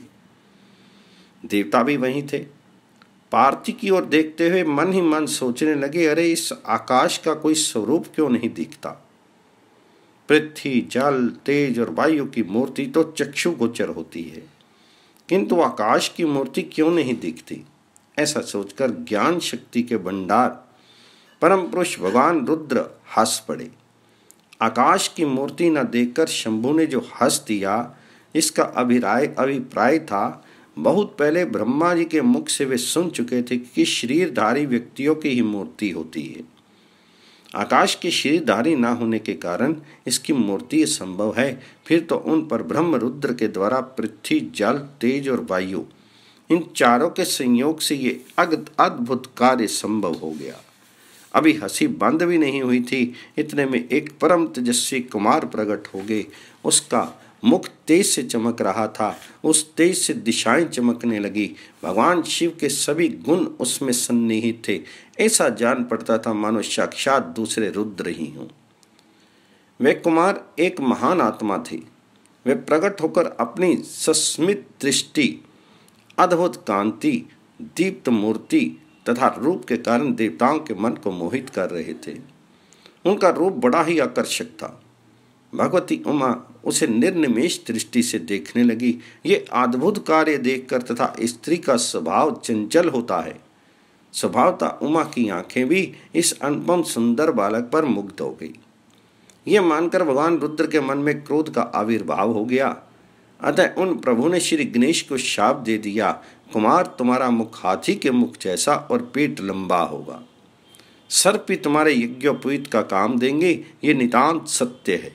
S1: देवता भी वहीं थे। पार्थी की ओर देखते हुए मन ही मन सोचने लगे, अरे इस आकाश का कोई स्वरूप क्यों नहीं दिखता? पृथ्वी, जल, तेज और वायु की मूर्ति तो चक्षु गोचर होती है, किंतु आकाश की मूर्ति क्यों नहीं दिखती? ऐसा सोचकर ज्ञान शक्ति के भंडार परम पुरुष भगवान रुद्र हंस पड़े। आकाश की मूर्ति न देखकर शंभु ने जो हंस दिया, इसका अभिप्राय था, बहुत पहले ब्रह्मा जी के मुख से वे सुन चुके थे कि शरीरधारी व्यक्तियों की ही मूर्ति होती है। आकाश के शरीरधारी न होने के कारण इसकी मूर्ति संभव है। फिर तो उन पर ब्रह्म रुद्र के द्वारा पृथ्वी, जल, तेज और वायु, इन चारों के संयोग से ये अद्भुत कार्य संभव हो गया। अभी हंसी बंद भी नहीं हुई थी, इतने में एक परम तेजस्वी कुमार प्रकट हो गए। उसका मुख तेज से चमक रहा था, उस तेज से दिशाएं चमकने लगी। भगवान शिव के सभी गुण उसमें सन्निहित थे। ऐसा जान पड़ता था मानो साक्षात दूसरे रुद्र ही हों। वे कुमार एक महान आत्मा थे। वे प्रकट होकर अपनी सस्मित दृष्टि, अद्भुत कांति, दीप्त मूर्ति तथा रूप के कारण देवताओं के मन को मोहित कर रहे थे। उनका रूप बड़ा ही आकर्षक था। भगवती उमा उसे निर्निमेष दृष्टि से देखने लगी। ये अद्भुत कार्य देखकर तथा स्त्री का स्वभाव चंचल होता है, स्वभावतः उमा की आंखें भी इस अनुपम सुंदर बालक पर मुग्ध हो गई। यह मानकर भगवान रुद्र के मन में क्रोध का आविर्भाव हो गया। अतः उन प्रभु ने श्री गणेश को शाप दे दिया, कुमार तुम्हारा मुख हाथी के मुख जैसा और पेट लंबा होगा। सर्प भी तुम्हारे यज्ञोपवीत का काम देंगे, ये नितांत सत्य है।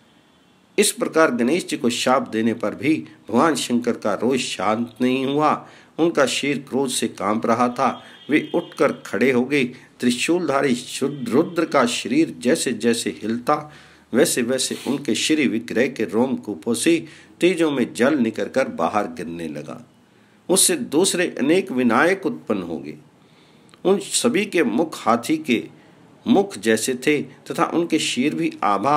S1: इस प्रकार गणेश जी को शाप देने पर भी भगवान शंकर का रोष शांत नहीं हुआ। उनका शरीर क्रोध से कांप रहा था। वे उठकर खड़े हो गए। त्रिशूलधारी रुद्र का शरीर जैसे जैसे हिलता, वैसे वैसे उनके श्री विग्रह के रोमकूपों से तेजों में जल निकलकर बाहर गिरने लगा। उससे दूसरे अनेक विनायक उत्पन्न हो गए। उन सभी के मुख हाथी के मुख जैसे थे तथा उनके शीर भी आभा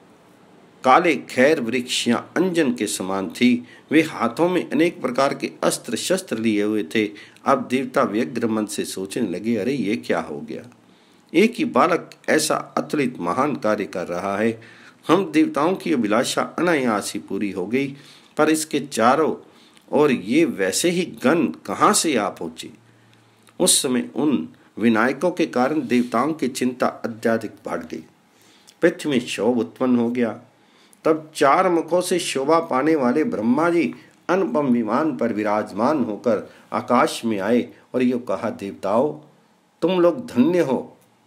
S1: काले खैर वृक्ष या अंजन के समान थी। वे हाथों में अनेक प्रकार के अस्त्र शस्त्र लिए हुए थे। अब देवता व्यग्र मन से सोचने लगे, अरे ये क्या हो गया? एक ही बालक ऐसा अतुलित महान कार्य कर रहा है। हम देवताओं की अभिलाषा अनायास ही पूरी हो गई, पर इसके चारों और ये वैसे ही गण कहाँ से आ पहुंचे? उस समय उन विनायकों के कारण देवताओं की चिंता अत्यधिक बढ़ गई। पृथ्वी में क्षोभ उत्पन्न हो गया। तब चार मुखों से शोभा पाने वाले ब्रह्मा जी अनुपम विमान पर विराजमान होकर आकाश में आए और यो कहा, देवताओं तुम लोग धन्य हो,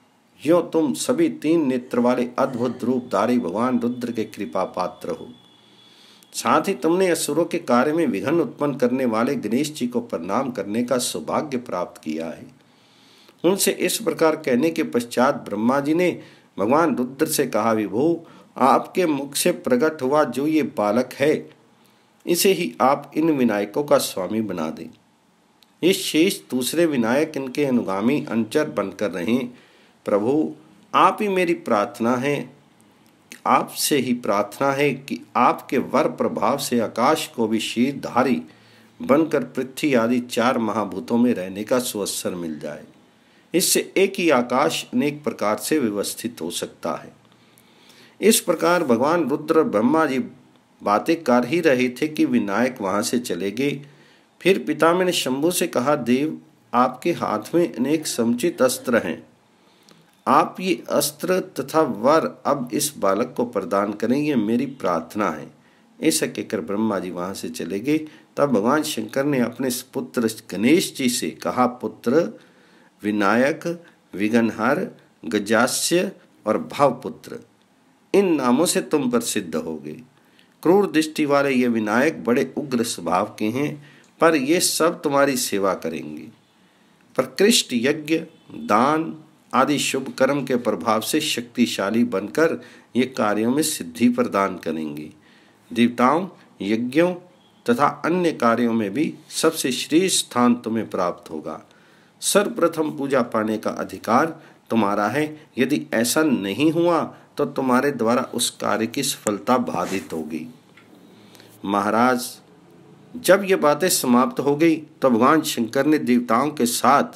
S1: यो तुम सभी 3 नेत्र वाले अद्भुत रूपधारी भगवान रुद्र के कृपा पात्र हो। साथ ही तुमने असुरों के कार्य में विघ्न उत्पन्न करने वाले गणेश जी को प्रणाम करने का सौभाग्य प्राप्त किया है। उनसे इस प्रकार कहने के पश्चात ब्रह्मा जी ने भगवान रुद्र से कहा, विभो, आपके मुख से प्रकट हुआ जो ये बालक है, इसे ही आप इन विनायकों का स्वामी बना दें। ये शेष दूसरे विनायक इनके अनुगामी अंचर बनकर रहें। प्रभु, आप ही मेरी प्रार्थना है, आपसे ही प्रार्थना है कि आपके वर प्रभाव से आकाश को भी शीरधारी बनकर पृथ्वी आदि 4 महाभूतों में रहने का सुअवसर मिल जाए। इससे एक ही आकाश अनेक प्रकार से व्यवस्थित हो सकता है। इस प्रकार भगवान रुद्र और ब्रह्मा जी बातें कर ही रहे थे कि विनायक वहां से चले गए। फिर पितामह ने शंभु से कहा, देव, आपके हाथ में अनेक समुचित अस्त्र हैं। आप ये अस्त्र तथा वर अब इस बालक को प्रदान करें, ये मेरी प्रार्थना है। ऐसा कहकर ब्रह्मा जी वहां से चले गए। तब भगवान शंकर ने अपने पुत्र गणेश जी से कहा, पुत्र, विनायक, विघ्नहर, गजास्य और भवपुत्र, इन नामों से तुम प्रसिद्ध होगे। क्रूर दृष्टि वाले ये विनायक बड़े उग्र स्वभाव के हैं, पर ये सब तुम्हारी सेवा करेंगे। प्रकृष्ट यज्ञ, दान आदि शुभ कर्म के प्रभाव से शक्तिशाली बनकर ये कार्यों में सिद्धि प्रदान करेंगे। देवताओं, यज्ञों तथा अन्य कार्यों में भी सबसे श्रेष्ठ स्थान तुम्हें प्राप्त होगा। सर्वप्रथम पूजा पाने का अधिकार तुम्हारा है। यदि ऐसा नहीं हुआ तो तुम्हारे द्वारा उस कार्य की सफलता बाधित होगी। महाराज, जब ये बातें समाप्त हो गई तो भगवान शंकर ने देवताओं के साथ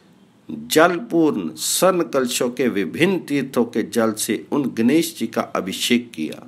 S1: जलपूर्ण स्वर्ण कलशों के विभिन्न तीर्थों के जल से उन गणेश जी का अभिषेक किया।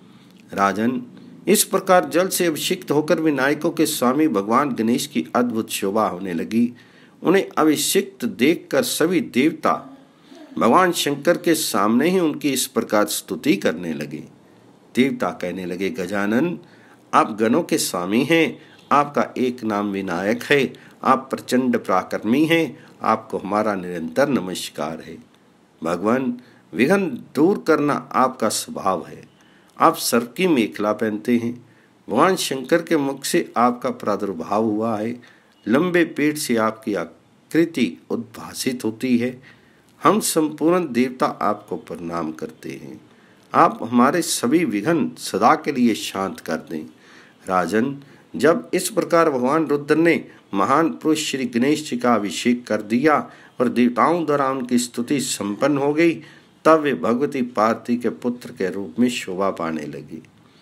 S1: राजन, इस प्रकार जल से अभिषिक्त होकर विनायकों के स्वामी भगवान गणेश की अद्भुत शोभा होने लगी। उन्हें अभिषिक्त देखकर सभी देवता भगवान शंकर के सामने ही उनकी इस प्रकार स्तुति करने लगे। देवता कहने लगे, गजानन, आप गणों के स्वामी हैं, आपका एक नाम विनायक है, आप प्रचंड पराक्रमी हैं, आपको हमारा निरंतर नमस्कार है। भगवान, विघ्न दूर करना आपका स्वभाव है। आप सर्प की मेखला पहनते हैं। भगवान शंकर के मुख से आपका प्रादुर्भाव हुआ है। लंबे पेट से आपकी आकृति उद्भासित होती है। हम संपूर्ण देवता आपको प्रणाम करते हैं। आप हमारे सभी विघ्न सदा के लिए शांत कर दें। राजन, जब इस प्रकार भगवान रुद्र ने महान पुरुष श्री गणेश जी का अभिषेक कर दिया और देवताओं द्वारा उनकी स्तुति संपन्न हो गई, तब वे भगवती पार्वती के पुत्र के रूप में शोभा पाने लगी।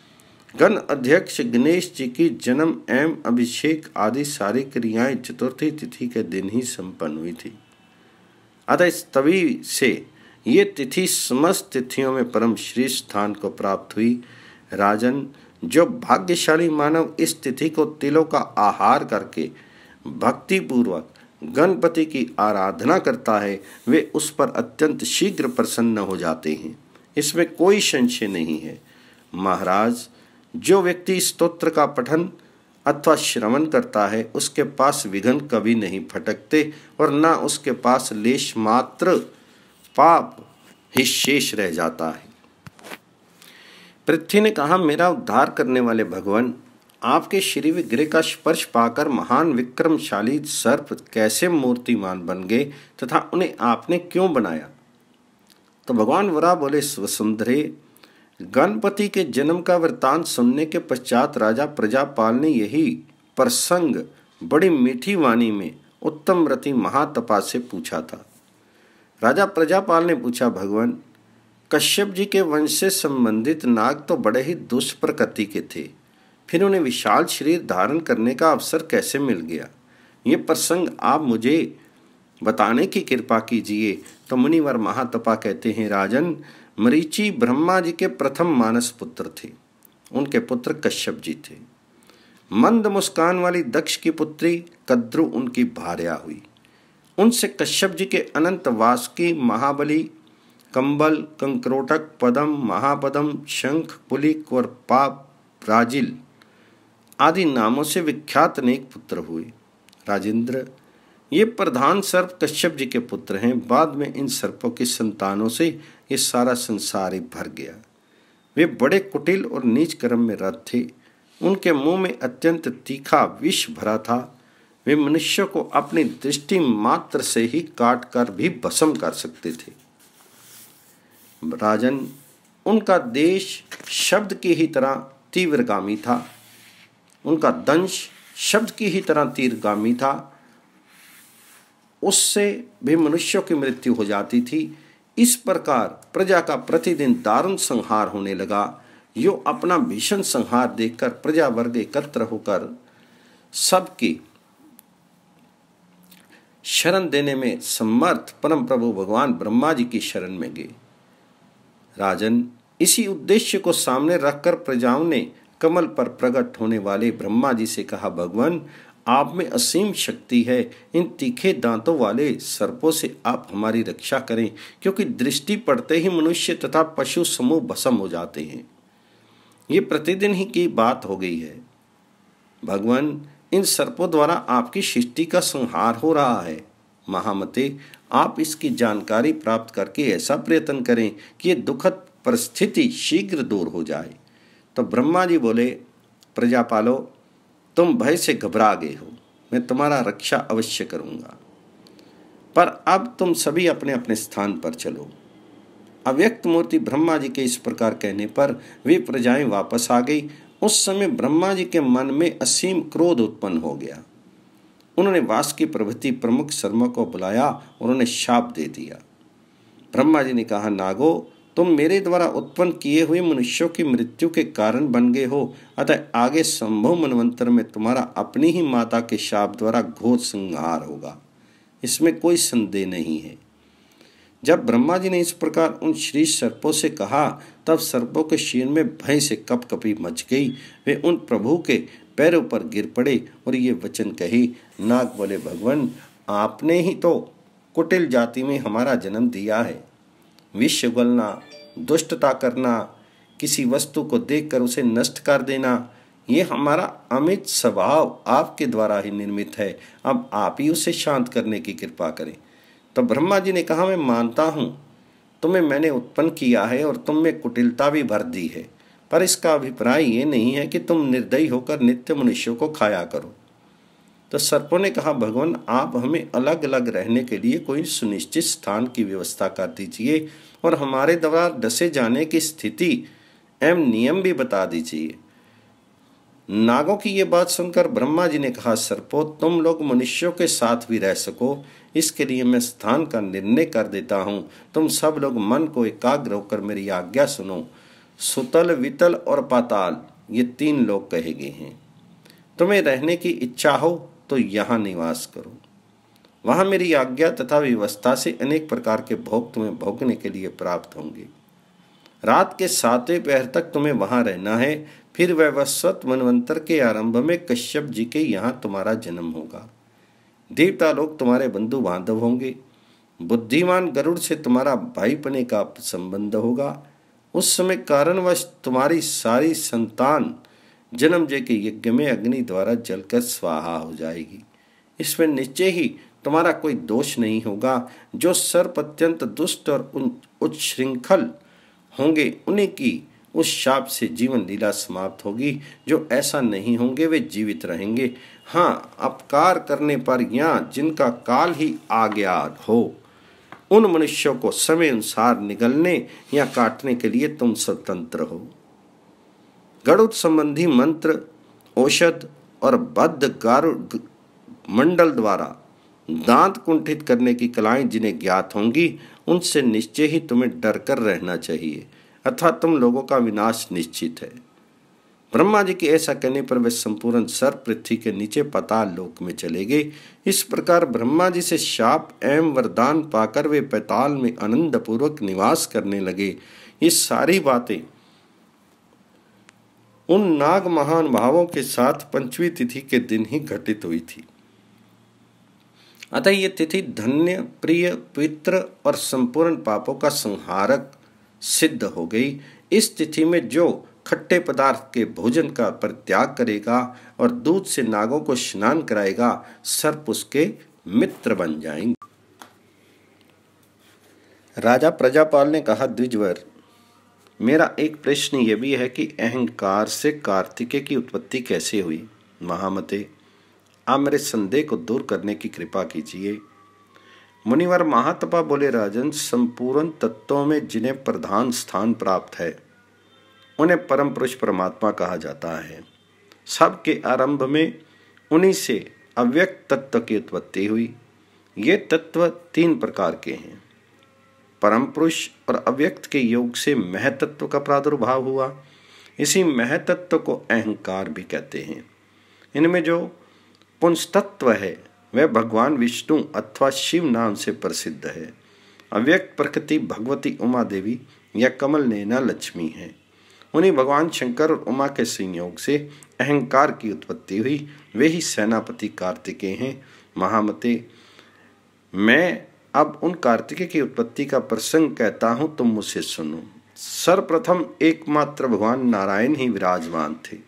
S1: गण अध्यक्ष गणेश जी की जन्म एवं अभिषेक आदि सारी क्रियाएं चतुर्थी तिथि के दिन ही संपन्न हुई थी। अतः तभी से ये तिथि समस्त तिथियों में परम श्रेष्ठ स्थान को प्राप्त हुई। राजन, जो भाग्यशाली मानव इस तिथि को तिलों का आहार करके भक्ति पूर्वक गणपति की आराधना करता है, वे उस पर अत्यंत शीघ्र प्रसन्न हो जाते हैं। इसमें कोई संशय नहीं है। महाराज, जो व्यक्ति स्तोत्र का पठन अथवा श्रवण करता है, उसके पास विघ्न कभी नहीं फटकते और न उसके पास लेश मात्र पाप ही शेष रह जाता है। पृथ्वी ने कहा, मेरा उद्धार करने वाले भगवान, आपके श्री विग्रह का स्पर्श पाकर महान विक्रमशाली सर्प कैसे मूर्तिमान बन गए तथा उन्हें आपने क्यों बनाया? तो भगवान वराह बोले, वसुंधरे, गणपति के जन्म का वृतांत सुनने के पश्चात राजा प्रजापाल ने यही प्रसंग बड़ी मीठी वाणी में उत्तम रति महातपा से पूछा था। राजा प्रजापाल ने पूछा, भगवान, कश्यप जी के वंश से संबंधित नाग तो बड़े ही दुष्प्रकृति के थे, फिर उन्हें विशाल शरीर धारण करने का अवसर कैसे मिल गया? ये प्रसंग आप मुझे बताने की कृपा कीजिए। तो मुनिवर महातपा कहते हैं, राजन, मरीचि ब्रह्मा जी के प्रथम मानस पुत्र थे। उनके पुत्र कश्यप जी थे। मंद मुस्कान वाली दक्ष की पुत्री कद्रु उनकी भार्या हुई। उनसे कश्यप जी के अनंत वासुकी, महाबली, कंबल, कंकरोटक, पदम, महापदम, शंख, पुलिक और पाप राजिल आदि नामों से विख्यात अनेक पुत्र हुए। राजेंद्र, ये प्रधान सर्प कश्यप जी के पुत्र हैं। बाद में इन सर्पों की संतानों से ये सारा संसार ही भर गया। वे बड़े कुटिल और नीच कर्म में रत थे। उनके मुंह में अत्यंत तीखा विष भरा था। वे मनुष्य को अपनी दृष्टि मात्र से ही काट कर भी भस्म कर सकते थे। राजन, उनका देश शब्द की ही तरह तीव्रगामी था। उनका दंश शब्द की ही तरह तीव्रगामी था। उससे भी मनुष्यों की मृत्यु हो जाती थी। इस प्रकार प्रजा का प्रतिदिन दारुण संहार होने लगा। यो अपना भीषण संहार देखकर प्रजा वर्ग एकत्र होकर सबकी शरण देने में समर्थ परम प्रभु भगवान ब्रह्मा जी की शरण में गए। राजन, इसी उद्देश्य को सामने रखकर प्रजाओं ने कमल पर प्रकट होने वाले ब्रह्मा जी से कहा, भगवान, आप में असीम शक्ति है। इन तीखे दांतों वाले सर्पों से आप हमारी रक्षा करें, क्योंकि दृष्टि पड़ते ही मनुष्य तथा पशु समूह भस्म हो जाते हैं। ये प्रतिदिन ही की बात हो गई है। भगवान, इन सर्पों द्वारा आपकी सृष्टि का संहार हो रहा है। महामते, आप इसकी जानकारी प्राप्त करके ऐसा प्रयत्न करें कि ये दुखद परिस्थिति शीघ्र दूर हो जाए। तो ब्रह्मा जी बोले, प्रजापालो, तुम भय से घबरा गए हो। मैं तुम्हारा रक्षा अवश्य करूंगा, पर अब तुम सभी अपने अपने स्थान पर चलो। अव्यक्त मूर्ति ब्रह्मा जी के इस प्रकार कहने पर वे प्रजाएं वापस आ गई। उस समय ब्रह्मा जी के मन में असीम क्रोध उत्पन्न हो गया। उन्होंने वासुकी प्रभृति प्रमुख शर्मा को बुलाया और उन्हें शाप दे दिया। ब्रह्मा जी ने कहा, नागो, तुम मेरे द्वारा उत्पन्न किए हुए मनुष्यों की मृत्यु के कारण बन गए हो, अतः आगे संभव मनवंतर में तुम्हारा अपनी ही माता के शाप द्वारा घोर संहार होगा, इसमें कोई संदेह नहीं है। जब ब्रह्मा जी ने इस प्रकार उन श्री सर्पों से कहा, तब सर्पों के शीर में भय से कपकपी मच गई। वे उन प्रभु के पैरों पर गिर पड़े और ये वचन कही। नाग बोले, भगवान, आपने ही तो कुटिल जाति में हमारा जन्म दिया है। विष उगलना, दुष्टता करना, किसी वस्तु को देखकर उसे नष्ट कर देना, ये हमारा अमित स्वभाव आपके द्वारा ही निर्मित है। अब आप ही उसे शांत करने की कृपा करें। तो ब्रह्मा जी ने कहा, मैं मानता हूँ तुम्हें मैंने उत्पन्न किया है और तुम में कुटिलता भी भर दी है, पर इसका अभिप्राय ये नहीं है कि तुम निर्दयी होकर नित्य मनुष्यों को खाया करो। तो सर्पों ने कहा, भगवान, आप हमें अलग अलग रहने के लिए कोई सुनिश्चित स्थान की व्यवस्था कर दीजिए और हमारे द्वारा डसे जाने की स्थिति एवं नियम भी बता दीजिए। नागों की ये बात सुनकर ब्रह्मा जी ने कहा, सर्पों, तुम लोग मनुष्यों के साथ भी रह सको, इसके लिए मैं स्थान का निर्णय कर देता हूँ। तुम सब लोग मन को एकाग्र होकर मेरी आज्ञा सुनो। सुतल, वितल और पाताल, ये 3 लोग कहे गए हैं। तुम्हें रहने की इच्छा हो तो यहाँ निवास करो। वहाँ मेरी आज्ञा तथा व्यवस्था से अनेक प्रकार के भोग तुम्हें भोगने के लिए प्राप्त होंगे। रात के 7वें पहर तक तुम्हें वहाँ रहना है। फिर वैवस्वत मनवंतर के आरंभ में कश्यप जी के यहाँ तुम्हारा जन्म होगा। देवता लोग तुम्हारे बंधु बांधव होंगे। बुद्धिमान गरुड़ से तुम्हारा भाईपने का संबंध होगा। उस समय कारणवश तुम्हारी सारी संतान जन्मजय के यज्ञ में अग्नि द्वारा जलकर स्वाहा हो जाएगी। इसमें निश्चय ही तुम्हारा कोई दोष नहीं होगा। जो सर्प अत्यंत दुष्ट और उच्छृंखल होंगे, उन्हीं की उस शाप से जीवन लीला समाप्त होगी। जो ऐसा नहीं होंगे वे जीवित रहेंगे। हाँ, अपकार करने पर या जिनका काल ही आ गया हो, उन मनुष्यों को समय अनुसार निगलने या काटने के लिए तुम स्वतंत्र हो। गरुड़ संबंधी मंत्र, औषध और बद्ध गारुड़ मंडल द्वारा दांत कुंठित करने की कलाएं जिन्हें ज्ञात होंगी, उनसे निश्चय ही तुम्हें डर कर रहना चाहिए, अर्थात तुम लोगों का विनाश निश्चित है। ब्रह्मा जी के ऐसा कहने पर वे संपूर्ण सर्प पृथ्वी के नीचे पाताल लोक में चले गए। इस प्रकार ब्रह्मा जी से शाप एवं वरदान पाकर वे पाताल में आनंद पूर्वक निवास करने लगे। ये सारी बातें उन नाग महान भावों के साथ 5वीं तिथि के दिन ही घटित हुई थी। अतः ये तिथि धन्य, प्रिय, पवित्र और संपूर्ण पापों का संहारक सिद्ध हो गई। इस तिथि में जो खट्टे पदार्थ के भोजन का परित्याग करेगा और दूध से नागों को स्नान कराएगा, सर्प उसके मित्र बन जाएंगे। राजा प्रजापाल ने कहा, द्विजवर, मेरा एक प्रश्न यह भी है कि अहंकार से कार्तिकेय की उत्पत्ति कैसे हुई? महामते, आप मेरे संदेह को दूर करने की कृपा कीजिए। मुनिवर महातपा बोले, राजन, संपूर्ण तत्वों में जिन्हें प्रधान स्थान प्राप्त है उन्हें परम पुरुष परमात्मा कहा जाता है। सबके आरंभ में उन्हीं से अव्यक्त तत्व की उत्पत्ति हुई। ये तत्व 3 प्रकार के हैं। परम पुरुष और अव्यक्त के योग से महतत्व का प्रादुर्भाव हुआ। इसी महतत्व को अहंकार भी कहते हैं। इनमें जो पुंसतत्व है वह भगवान विष्णु अथवा शिव नाम से प्रसिद्ध है। अव्यक्त प्रकृति भगवती उमा देवी या कमल नैना लक्ष्मी है। उन्हीं भगवान शंकर और उमा के संयोग से अहंकार की उत्पत्ति हुई। वे ही सेनापति कार्तिकेय हैं। महामते, मैं अब उन कार्तिकेय की उत्पत्ति का प्रसंग कहता हूं, तुम मुझसे सुनो। सर्वप्रथम एकमात्र भगवान नारायण ही विराजमान थे।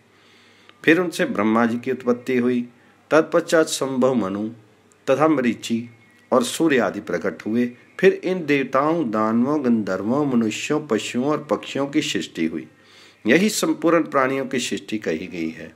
S1: फिर उनसे ब्रह्मा जी की उत्पत्ति हुई। तत्पश्चात संभव मनु तथा मरीचि और सूर्य आदि प्रकट हुए। फिर इन देवताओं, दानवों, गंधर्वों, मनुष्यों, पशुओं और पक्षियों की सृष्टि हुई। यही संपूर्ण प्राणियों की सृष्टि कही गई है।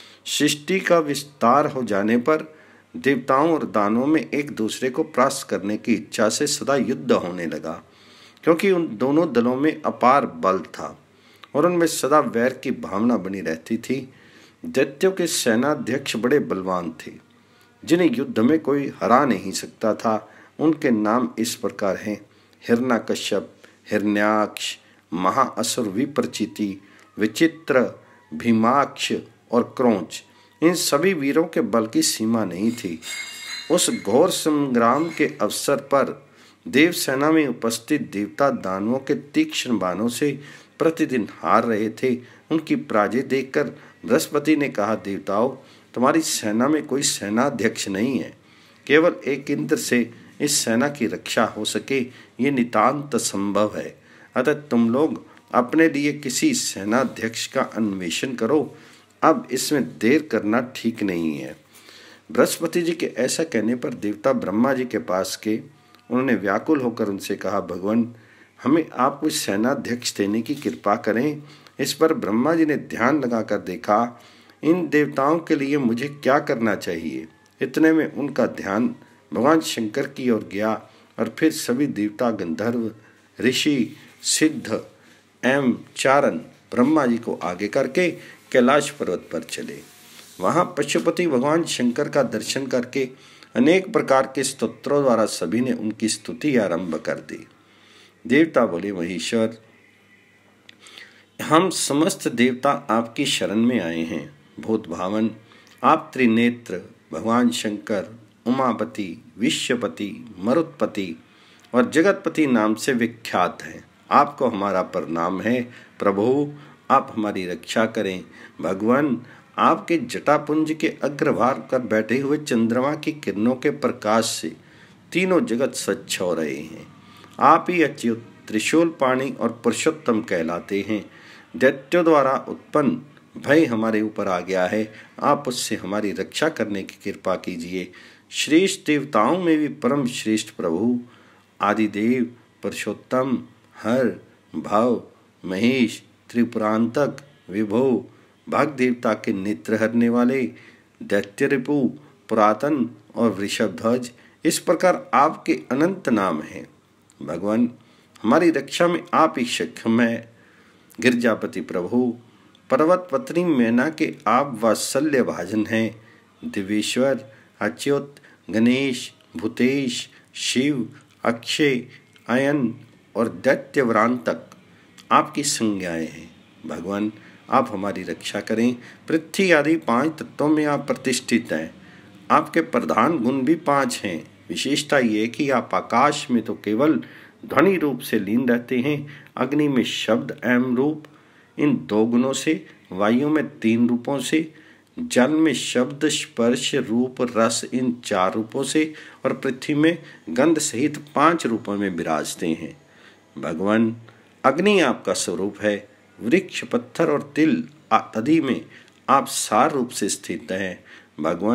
S1: सृष्टि का विस्तार हो जाने पर देवताओं और दानवों में एक दूसरे को परास्त करने की इच्छा से सदा युद्ध होने लगा, क्योंकि उन दोनों दलों में अपार बल था और उनमें सदा वैर की भावना बनी रहती थी। दैत्यों के सेनाध्यक्ष बड़े बलवान थे, जिन्हें युद्ध में कोई हरा नहीं सकता था। उनके नाम इस प्रकार हैं: हिरण्यकश्यप, हिरण्याक्ष, महाअसुर विप्रचिति, विचित्र, भीमाक्ष और क्रोंच। इन सभी वीरों के बल की सीमा नहीं थी। उस घोर संग्राम के अवसर पर देव सेना में उपस्थित देवता दानवों के तीक्ष्ण बाणों से प्रतिदिन हार रहे थे। उनकी पराजय देखकर बृहस्पति ने कहा, देवताओं, तुम्हारी सेना में कोई सेनाध्यक्ष नहीं है। केवल एक इंद्र से इस सेना की रक्षा हो सके ये नितांत संभव है। अतः तुम लोग अपने लिए किसी सेनाध्यक्ष का अन्वेषण करो। अब इसमें देर करना ठीक नहीं है। बृहस्पति जी के ऐसा कहने पर देवता ब्रह्मा जी के पास गए। उन्होंने व्याकुल होकर उनसे कहा, भगवान, हमें आप कुछ सेनाध्यक्ष देने की कृपा करें। इस पर ब्रह्मा जी ने ध्यान लगाकर देखा, इन देवताओं के लिए मुझे क्या करना चाहिए। इतने में उनका ध्यान भगवान शंकर की ओर गया और फिर सभी देवता, गंधर्व, ऋषि, सिद्ध एवं चारण ब्रह्मा जी को आगे करके कैलाश पर्वत पर चले। वहां पशुपति भगवान शंकर का दर्शन करके अनेक प्रकार के स्तोत्रों द्वारा सभी ने उनकी स्तुति आरंभ कर दी। देवता बोले, महेश्वर, हम समस्त देवता आपकी शरण में आए हैं। भूत भावन, आप त्रिनेत्र भगवान शंकर उमापति, विश्वपति, मरुत्पति और जगतपति नाम से विख्यात हैं। आपको हमारा प्रणाम है। प्रभु, आप हमारी रक्षा करें। भगवान, आपके जटापुंज के अग्रभाग पर बैठे हुए चंद्रमा की किरणों के प्रकाश से तीनों जगत स्वच्छ हो रहे हैं। आप ही अच्युत, त्रिशूल पाणी और पुरुषोत्तम कहलाते हैं। दैत्यों द्वारा उत्पन्न भय हमारे ऊपर आ गया है। आप उससे हमारी रक्षा करने की कृपा कीजिए। श्रेष्ठ देवताओं में भी परम श्रेष्ठ प्रभु, आदिदेव, पुरुषोत्तम, हर, भव, महेश, त्रिपुरांतक, विभो, भाग देवता के नेत्र हरने वाले, दैत्य रिपु, पुरातन और वृषभध्वज, इस प्रकार आपके अनंत नाम हैं। भगवान, हमारी रक्षा में आप ही सक्षम है। गिरजापति प्रभु, पर्वत पत्नी मैना के आप वात्सल्य भाजन हैं। दिव्येश्वर, अच्युत, गणेश, भूतेश, शिव, अक्षय, अयन और दैत्यव्रांतक आपकी संज्ञाएं हैं। भगवान, आप हमारी रक्षा करें। पृथ्वी आदि 5 तत्वों में आप प्रतिष्ठित हैं। आपके प्रधान गुण भी 5 हैं। विशेषता ये कि आप आकाश में तो केवल ध्वनि रूप से लीन रहते हैं, अग्नि में शब्द एवं रूप इन 2 गुणों से, वायु में 3 रूपों से, जल में शब्द, स्पर्श, रूप, रस इन 4 रूपों से और पृथ्वी में गंध सहित 5 रूपों में विराजते हैं। भगवान, अग्नि आपका स्वरूप है। वृक्ष, पत्थर और तिल आदि में आप सार रूप से स्थित हैं। भगवान,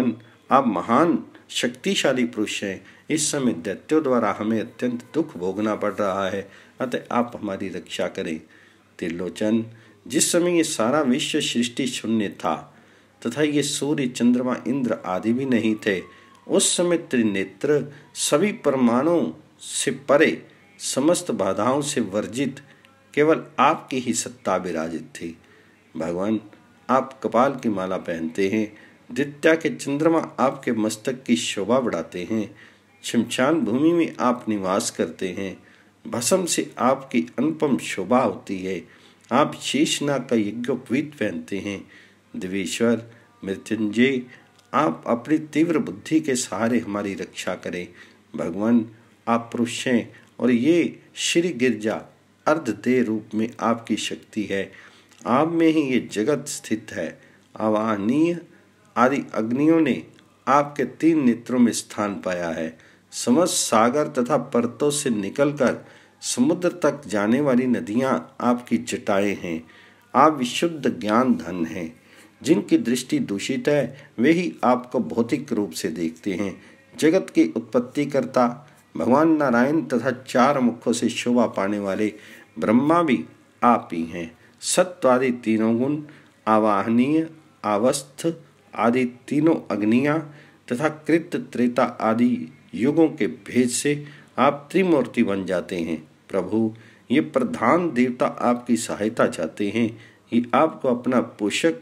S1: आप महान शक्तिशाली पुरुष हैं। इस समय दैत्यों द्वारा हमें अत्यंत दुख भोगना पड़ रहा है, अतः आप हमारी रक्षा करें। त्रिलोचन, जिस समय ये सारा विश्व सृष्टि शून्य था तथा ये सूर्य, चंद्रमा, इंद्र आदि भी नहीं थे, उस समय त्रिनेत्र, सभी परमाणुओं से परे, समस्त बाधाओं से वर्जित, केवल आपकी ही सत्ता विराजित थी। भगवान, आप कपाल की माला पहनते हैं, द्वितीया के चंद्रमा आपके मस्तक की शोभा बढ़ाते हैं, शमशान भूमि में आप निवास करते हैं, भस्म से आपकी अनुपम शोभा होती है, आप शेषनाग का यज्ञोपवीत पहनते हैं। देवेश्वर, मृत्युंजय, आप अपनी तीव्र बुद्धि के सहारे हमारी रक्षा करें। भगवान, आप पुरुष हैं और ये श्री गिरजा अर्धदेह रूप में आपकी शक्ति है। आप में ही ये जगत स्थित है। आवाहनीय आदि अग्नियों ने आपके 3 नेत्रों में स्थान पाया है। समस्त सागर तथा पर्तों से निकलकर समुद्र तक जाने वाली नदियां आपकी जटाएं हैं। आप विशुद्ध ज्ञान धन हैं। जिनकी दृष्टि दूषित है वे ही आपको भौतिक रूप से देखते हैं। जगत की उत्पत्ति करता भगवान नारायण तथा 4 मुखों से शोभा पाने वाले ब्रह्मा भी आप ही हैं। सत्व आदि तीनों गुण, आवाहनीय, आवस्थ आदि तीनों अग्नियां तथा कृत, त्रेता आदि युगों के भेद से आप त्रिमूर्ति बन जाते हैं। प्रभु, ये प्रधान देवता आपकी सहायता चाहते हैं। ये आपको अपना पोषक,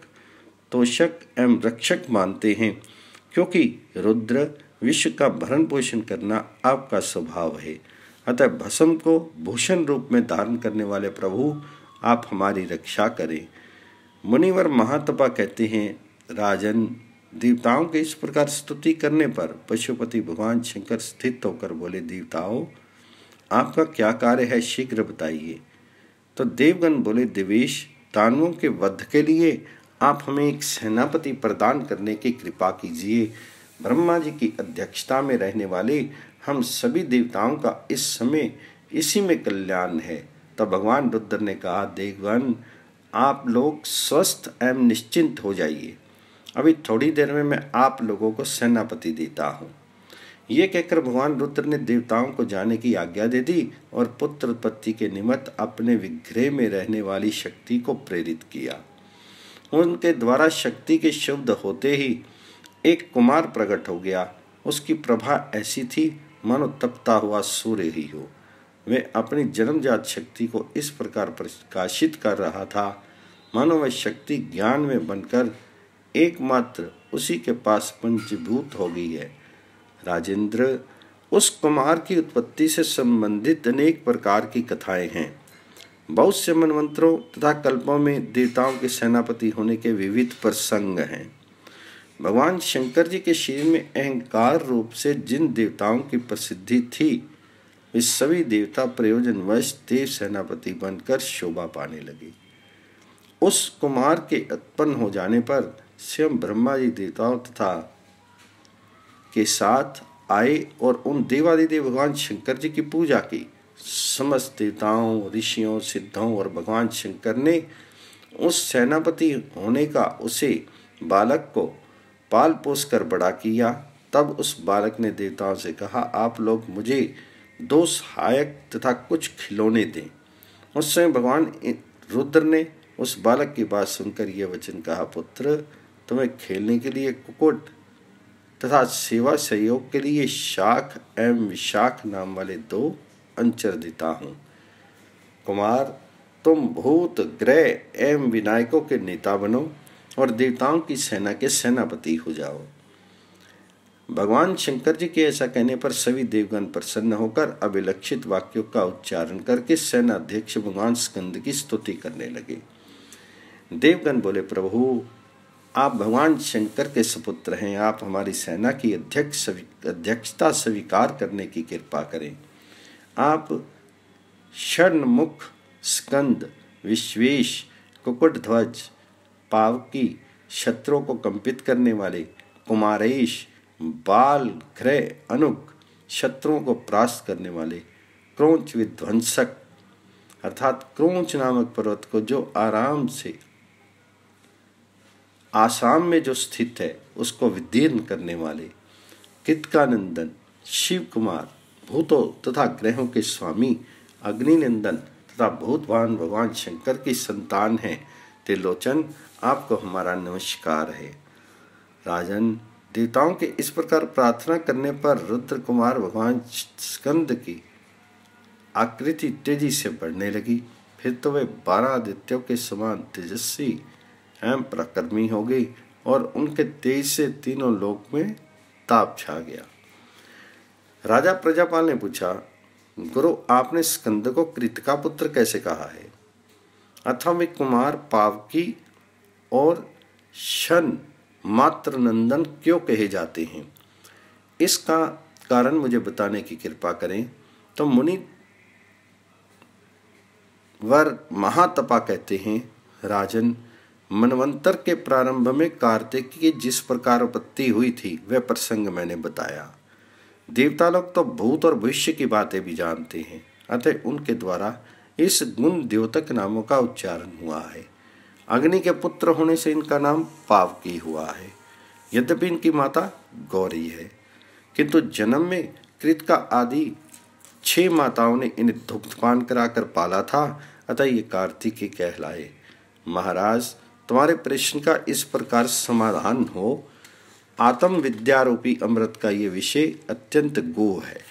S1: तोषक एवं रक्षक मानते हैं, क्योंकि रुद्र विश्व का भरण पोषण करना आपका स्वभाव है। अतः भस्म को भूषण रूप में धारण करने वाले प्रभु, आप हमारी रक्षा करें। मुनिवर महातपा कहते हैं, राजन, देवताओं के इस प्रकार स्तुति करने पर पशुपति भगवान शंकर स्थित होकर बोले, देवताओं, आपका क्या कार्य है, शीघ्र बताइए। तो देवगण बोले, देवेश, दानवों के वध के लिए आप हमें एक सेनापति प्रदान करने की कृपा कीजिए। ब्रह्मा जी की अध्यक्षता में रहने वाले हम सभी देवताओं का इस समय इसी में कल्याण है। तब भगवान रुद्र ने कहा, देवगण, आप लोग स्वस्थ एवं निश्चिंत हो जाइए। अभी थोड़ी देर में मैं आप लोगों को सेनापति देता हूँ। ये कहकर भगवान रुद्र ने देवताओं को जाने की आज्ञा दे दी और पुत्र उत्पत्ति के निमित्त अपने विग्रह में रहने वाली शक्ति को प्रेरित किया। उनके द्वारा शक्ति के शब्द होते ही एक कुमार प्रकट हो गया। उसकी प्रभा ऐसी थी मानो तपता हुआ सूर्य ही हो। वे अपनी जन्मजात शक्ति को इस प्रकार प्रकाशित कर रहा था मानो वह शक्ति ज्ञान में बनकर एकमात्र उसी के पास पंचभूत हो गई है। राजेंद्र, उस कुमार की उत्पत्ति से संबंधित अनेक प्रकार की कथाएं हैं। बहुत से मनवंतरों तथा कल्पों में देवताओं के सेनापति होने के विविध प्रसंग हैं। भगवान शंकर जी के शरीर में अहंकार रूप से जिन देवताओं की प्रसिद्धि थी, वे सभी देवता प्रयोजनवश देव सेनापति बनकर शोभा पाने लगे। उस कुमार के उत्पन्न हो जाने पर स्वयं ब्रह्मा जी देवताओं तथा के साथ आए और उन देवादिदेव भगवान शंकर जी की पूजा की। समस्त देवताओं, ऋषियों, सिद्धों और भगवान शंकर ने उस सेनापति होने का उसे बालक को पाल पोस कर बड़ा किया। तब उस बालक ने देवताओं से कहा, आप लोग मुझे 2 सहायक तथा कुछ खिलौने दें। उस समय भगवान रुद्र ने उस बालक की बात सुनकर यह वचन कहा, पुत्र, तुम्हें खेलने के लिए कुक्कुट तथा सेवा सहयोग के लिए शाख एवं विशाख नाम वाले 2 अंचर देता हूँ। कुमार, तुम भूत, ग्रह एवं विनायकों के नेता बनो और देवताओं की सेना के सेनापति हो जाओ। भगवान शंकर जी के ऐसा कहने पर सभी देवगण प्रसन्न होकर अभिलक्षित वाक्यों का उच्चारण करके सेनाध्यक्ष भगवान स्कंद की स्तुति करने लगे। देवगण बोले, प्रभु, आप भगवान शंकर के सुपुत्र हैं। आप हमारी सेना की अध्यक्षता स्वीकार करने की कृपा करें। आप षण्मुख, स्कंद, विश्वेश, कुक्कुटध्वज, पावकी, शत्रुओं को कंपित करने वाले, कुमारेश, बाल, ग्रह, अनुग, शत्रुओं को परास्त करने वाले, क्रोंच विध्वंसक अर्थात क्रोंच नामक पर्वत को जो आराम से आसाम में जो स्थित है उसको विदीर्ण करने वाले कृतकानंदन, शिव कुमार, भूतों तथा ग्रहों के स्वामी अग्निनंदन तथा भूतवान भगवान शंकर की संतान है। त्रिलोचन, आपको हमारा नमस्कार है। राजन, देवताओं के इस प्रकार प्रार्थना करने पर रुद्र कुमार भगवान स्कंद की आकृति तेजी से बढ़ने लगी। फिर तो वे 12 आदित्यों के समान तेजस्वी एवं पराक्रमी हो गई और उनके तेज से तीनों लोक में ताप छा गया। राजा प्रजापाल ने पूछा, गुरु, आपने स्कंद को कृत का पुत्र कैसे कहा है? अथवा वे कुमार पावकी और शन मात्र नंदन क्यों कहे जाते हैं? इसका कारण मुझे बताने की कृपा करें। तो मुनि वर महातपा कहते हैं, राजन, मनवंतर के प्रारंभ में कार्तिक की जिस प्रकार उत्पत्ति हुई थी वह प्रसंग मैंने बताया। देवता लोग तो भूत और भविष्य की बातें भी जानते हैं, अतः उनके द्वारा इस गुण द्योतक नामों का उच्चारण हुआ है। अग्नि के पुत्र होने से इनका नाम पावकी हुआ है। यद्यपि इनकी माता गौरी है, किंतु जन्म में कृत का आदि 6 माताओं ने इन्हें दुग्धपान कराकर पाला था, अतः ये कार्तिकी कहलाए। महाराज, तुम्हारे प्रश्न का इस प्रकार समाधान हो। आत्म विद्यारूपी अमृत का ये विषय अत्यंत गूढ़ है।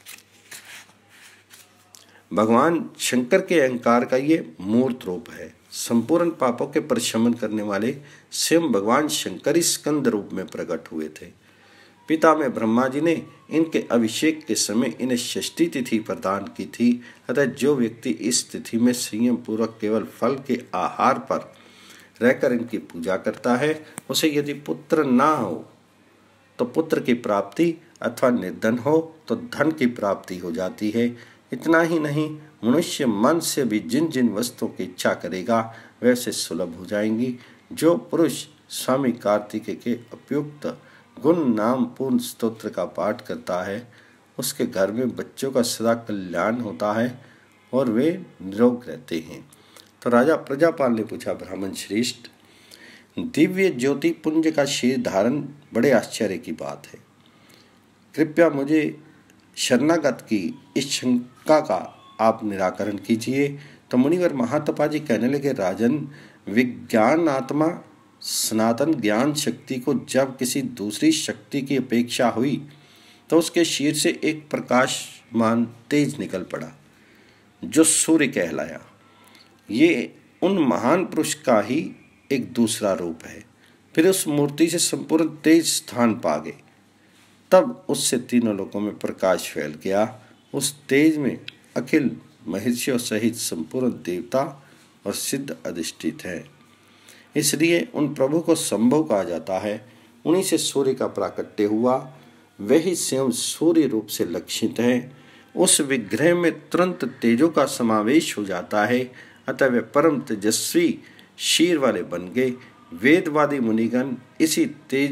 S1: भगवान शंकर के अहंकार का ये मूर्त रूप है। संपूर्ण पापों के प्रशमन करने वाले स्वयं भगवान शंकर इस स्कंद रूप में प्रकट हुए थे। पिता में ब्रह्मा जी ने इनके अभिषेक के समय इन्हें षष्ठी तिथि प्रदान की थी। अतः जो व्यक्ति इस तिथि में संयम पूर्वक केवल फल के आहार पर रहकर इनकी पूजा करता है, उसे यदि पुत्र ना हो तो पुत्र की प्राप्ति अथवा निर्धन हो तो धन की प्राप्ति हो जाती है। इतना ही नहीं, मनुष्य मन से भी जिन जिन वस्तुओं की इच्छा करेगा वैसे सुलभ हो जाएंगी। जो पुरुष स्वामी कार्तिकेय के उपयुक्त गुण नाम पूर्ण स्तोत्र का पाठ करता है, उसके घर में बच्चों का सदा कल्याण होता है और वे निरोग रहते हैं। तो राजा प्रजापाल ने पूछा, ब्राह्मण श्रेष्ठ, दिव्य ज्योति पुंज का शीर धारण बड़े आश्चर्य की बात है। कृपया मुझे शरणागत की इस शंका का आप निराकरण कीजिए। तो मुनिवर महातपा जी कहने लगे, राजन, विज्ञान आत्मा सनातन ज्ञान शक्ति को जब किसी दूसरी शक्ति की अपेक्षा हुई तो उसके शीर से एक प्रकाशमान तेज निकल पड़ा जो सूर्य कहलाया। ये उन महान पुरुष का ही एक दूसरा रूप है। फिर उस मूर्ति से संपूर्ण तेज स्थान पा गए। तब उससे तीनों लोकों में प्रकाश फैल गया। उस तेज में अखिल महर्षियों सहित संपूर्ण देवता और सिद्ध अधिष्ठित है। इसलिए उन प्रभु को संभव कहा जाता है। उन्हीं से सूर्य का प्राकट्य हुआ, वही स्वयं सूर्य रूप से लक्षित है। उस विग्रह में तुरंत तेजों का समावेश हो जाता है, अतः वे परम तेजस्वी शीर वाले बन गए। वेदवादी मुनिगण इसी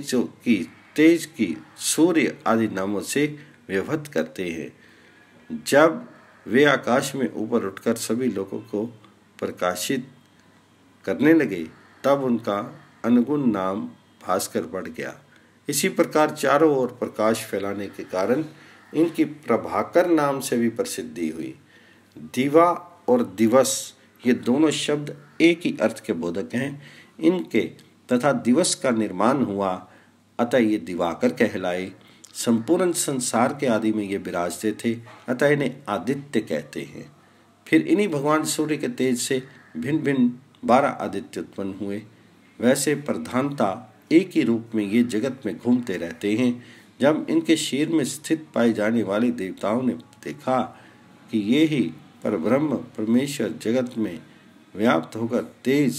S1: तेज की सूर्य आदि नामों से व्यवहत करते हैं। जब वे आकाश में ऊपर उठकर सभी लोगों को प्रकाशित करने लगे, तब उनका अनुगुण नाम भास्कर बढ़ गया। इसी प्रकार चारों ओर प्रकाश फैलाने के कारण इनकी प्रभाकर नाम से भी प्रसिद्धि हुई। दिवा और दिवस ये दोनों शब्द एक ही अर्थ के बोधक हैं। इनके तथा दिवस का निर्माण हुआ, अतः ये दिवाकर कहलाए। संपूर्ण संसार के आदि में ये विराजते थे, अतः इन्हें आदित्य कहते हैं। फिर इन्हीं भगवान सूर्य के तेज से भिन्न भिन्न 12 आदित्य उत्पन्न हुए। वैसे प्रधानता एक ही रूप में ये जगत में घूमते रहते हैं। जब इनके शीर में स्थित पाए जाने वाले देवताओं ने देखा कि ये ही परब्रह्म परमेश्वर जगत में व्याप्त होकर तेज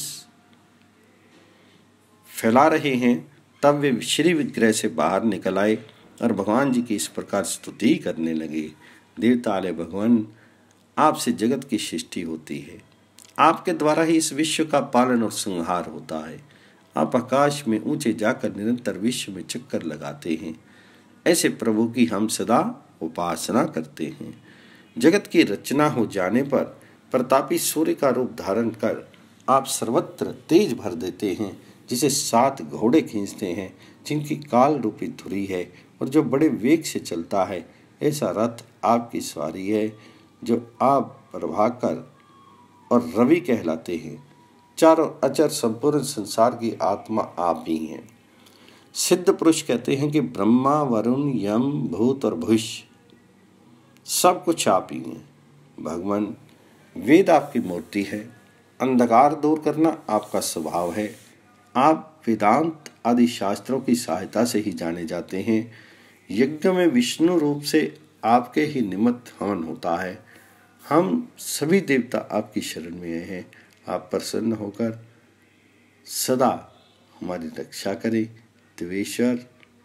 S1: फैला रहे हैं, तब वे श्री विग्रह से बाहर निकल आए और भगवान जी की इस प्रकार स्तुति करने लगे। देवता आले भगवान, आपसे जगत की सृष्टि होती है, आपके द्वारा ही इस विश्व का पालन और संहार होता है। आप आकाश में ऊंचे जाकर निरंतर विश्व में चक्कर लगाते हैं। ऐसे प्रभु की हम सदा उपासना करते हैं। जगत की रचना हो जाने पर प्रतापी सूर्य का रूप धारण कर आप सर्वत्र तेज भर देते हैं। जिसे 7 घोड़े खींचते हैं, जिनकी काल रूपी धुरी है और जो बड़े वेग से चलता है, ऐसा रथ आपकी सवारी है, जो आप प्रभाकर और रवि कहलाते हैं। चारों अचर संपूर्ण संसार की आत्मा आप ही हैं। सिद्ध पुरुष कहते हैं कि ब्रह्मा, वरुण, यम, भूत और भविष्य सब कुछ आप ही हैं। भगवान, वेद आपकी मूर्ति है, अंधकार दूर करना आपका स्वभाव है। आप वेदांत आदि शास्त्रों की सहायता से ही जाने जाते हैं। यज्ञ में विष्णु रूप से आपके ही निमित्त हवन होता है। हम सभी देवता आपकी शरण में आए हैं। आप प्रसन्न होकर सदा हमारी रक्षा करें। देवेश्वर,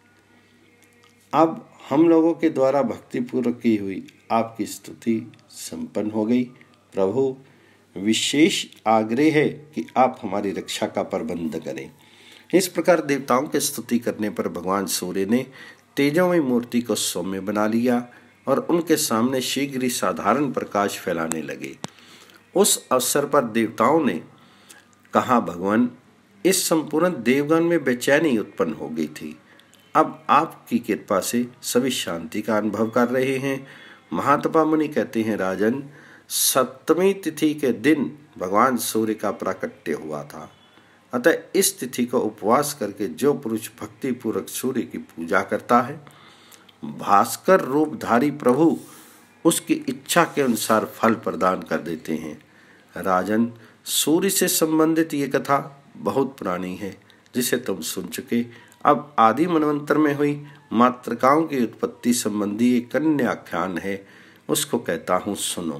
S1: अब हम लोगों के द्वारा भक्तिपूर्वक की हुई आपकी स्तुति संपन्न हो गई। प्रभु, विशेष आग्रह है कि आप हमारी रक्षा का प्रबंध करें। इस प्रकार देवताओं की स्तुति करने पर भगवान सूर्य ने तेजोमय मूर्ति को सौम्य बना लिया और उनके सामने शीघ्र ही साधारण प्रकाश फैलाने लगे। उस अवसर पर देवताओं ने कहा, भगवान, इस संपूर्ण देवगण में बेचैनी उत्पन्न हो गई थी। अब आपकी कृपा से सभी शांति का अनुभव कर रहे हैं। महात्मा मुनि कहते हैं, राजन, 7वीं तिथि के दिन भगवान सूर्य का प्राकट्य हुआ था। अतः इस तिथि को उपवास करके जो पुरुष भक्ति पूर्वक सूर्य की पूजा करता है, भास्कर रूपधारी प्रभु उसकी इच्छा के अनुसार फल प्रदान कर देते हैं। राजन, सूर्य से संबंधित ये कथा बहुत पुरानी है, जिसे तुम सुन चुके। अब आदि मनवंतर में हुई मातृकाओं की उत्पत्ति संबंधी एक कन्या आख्यान है, उसको कहता हूँ, सुनो।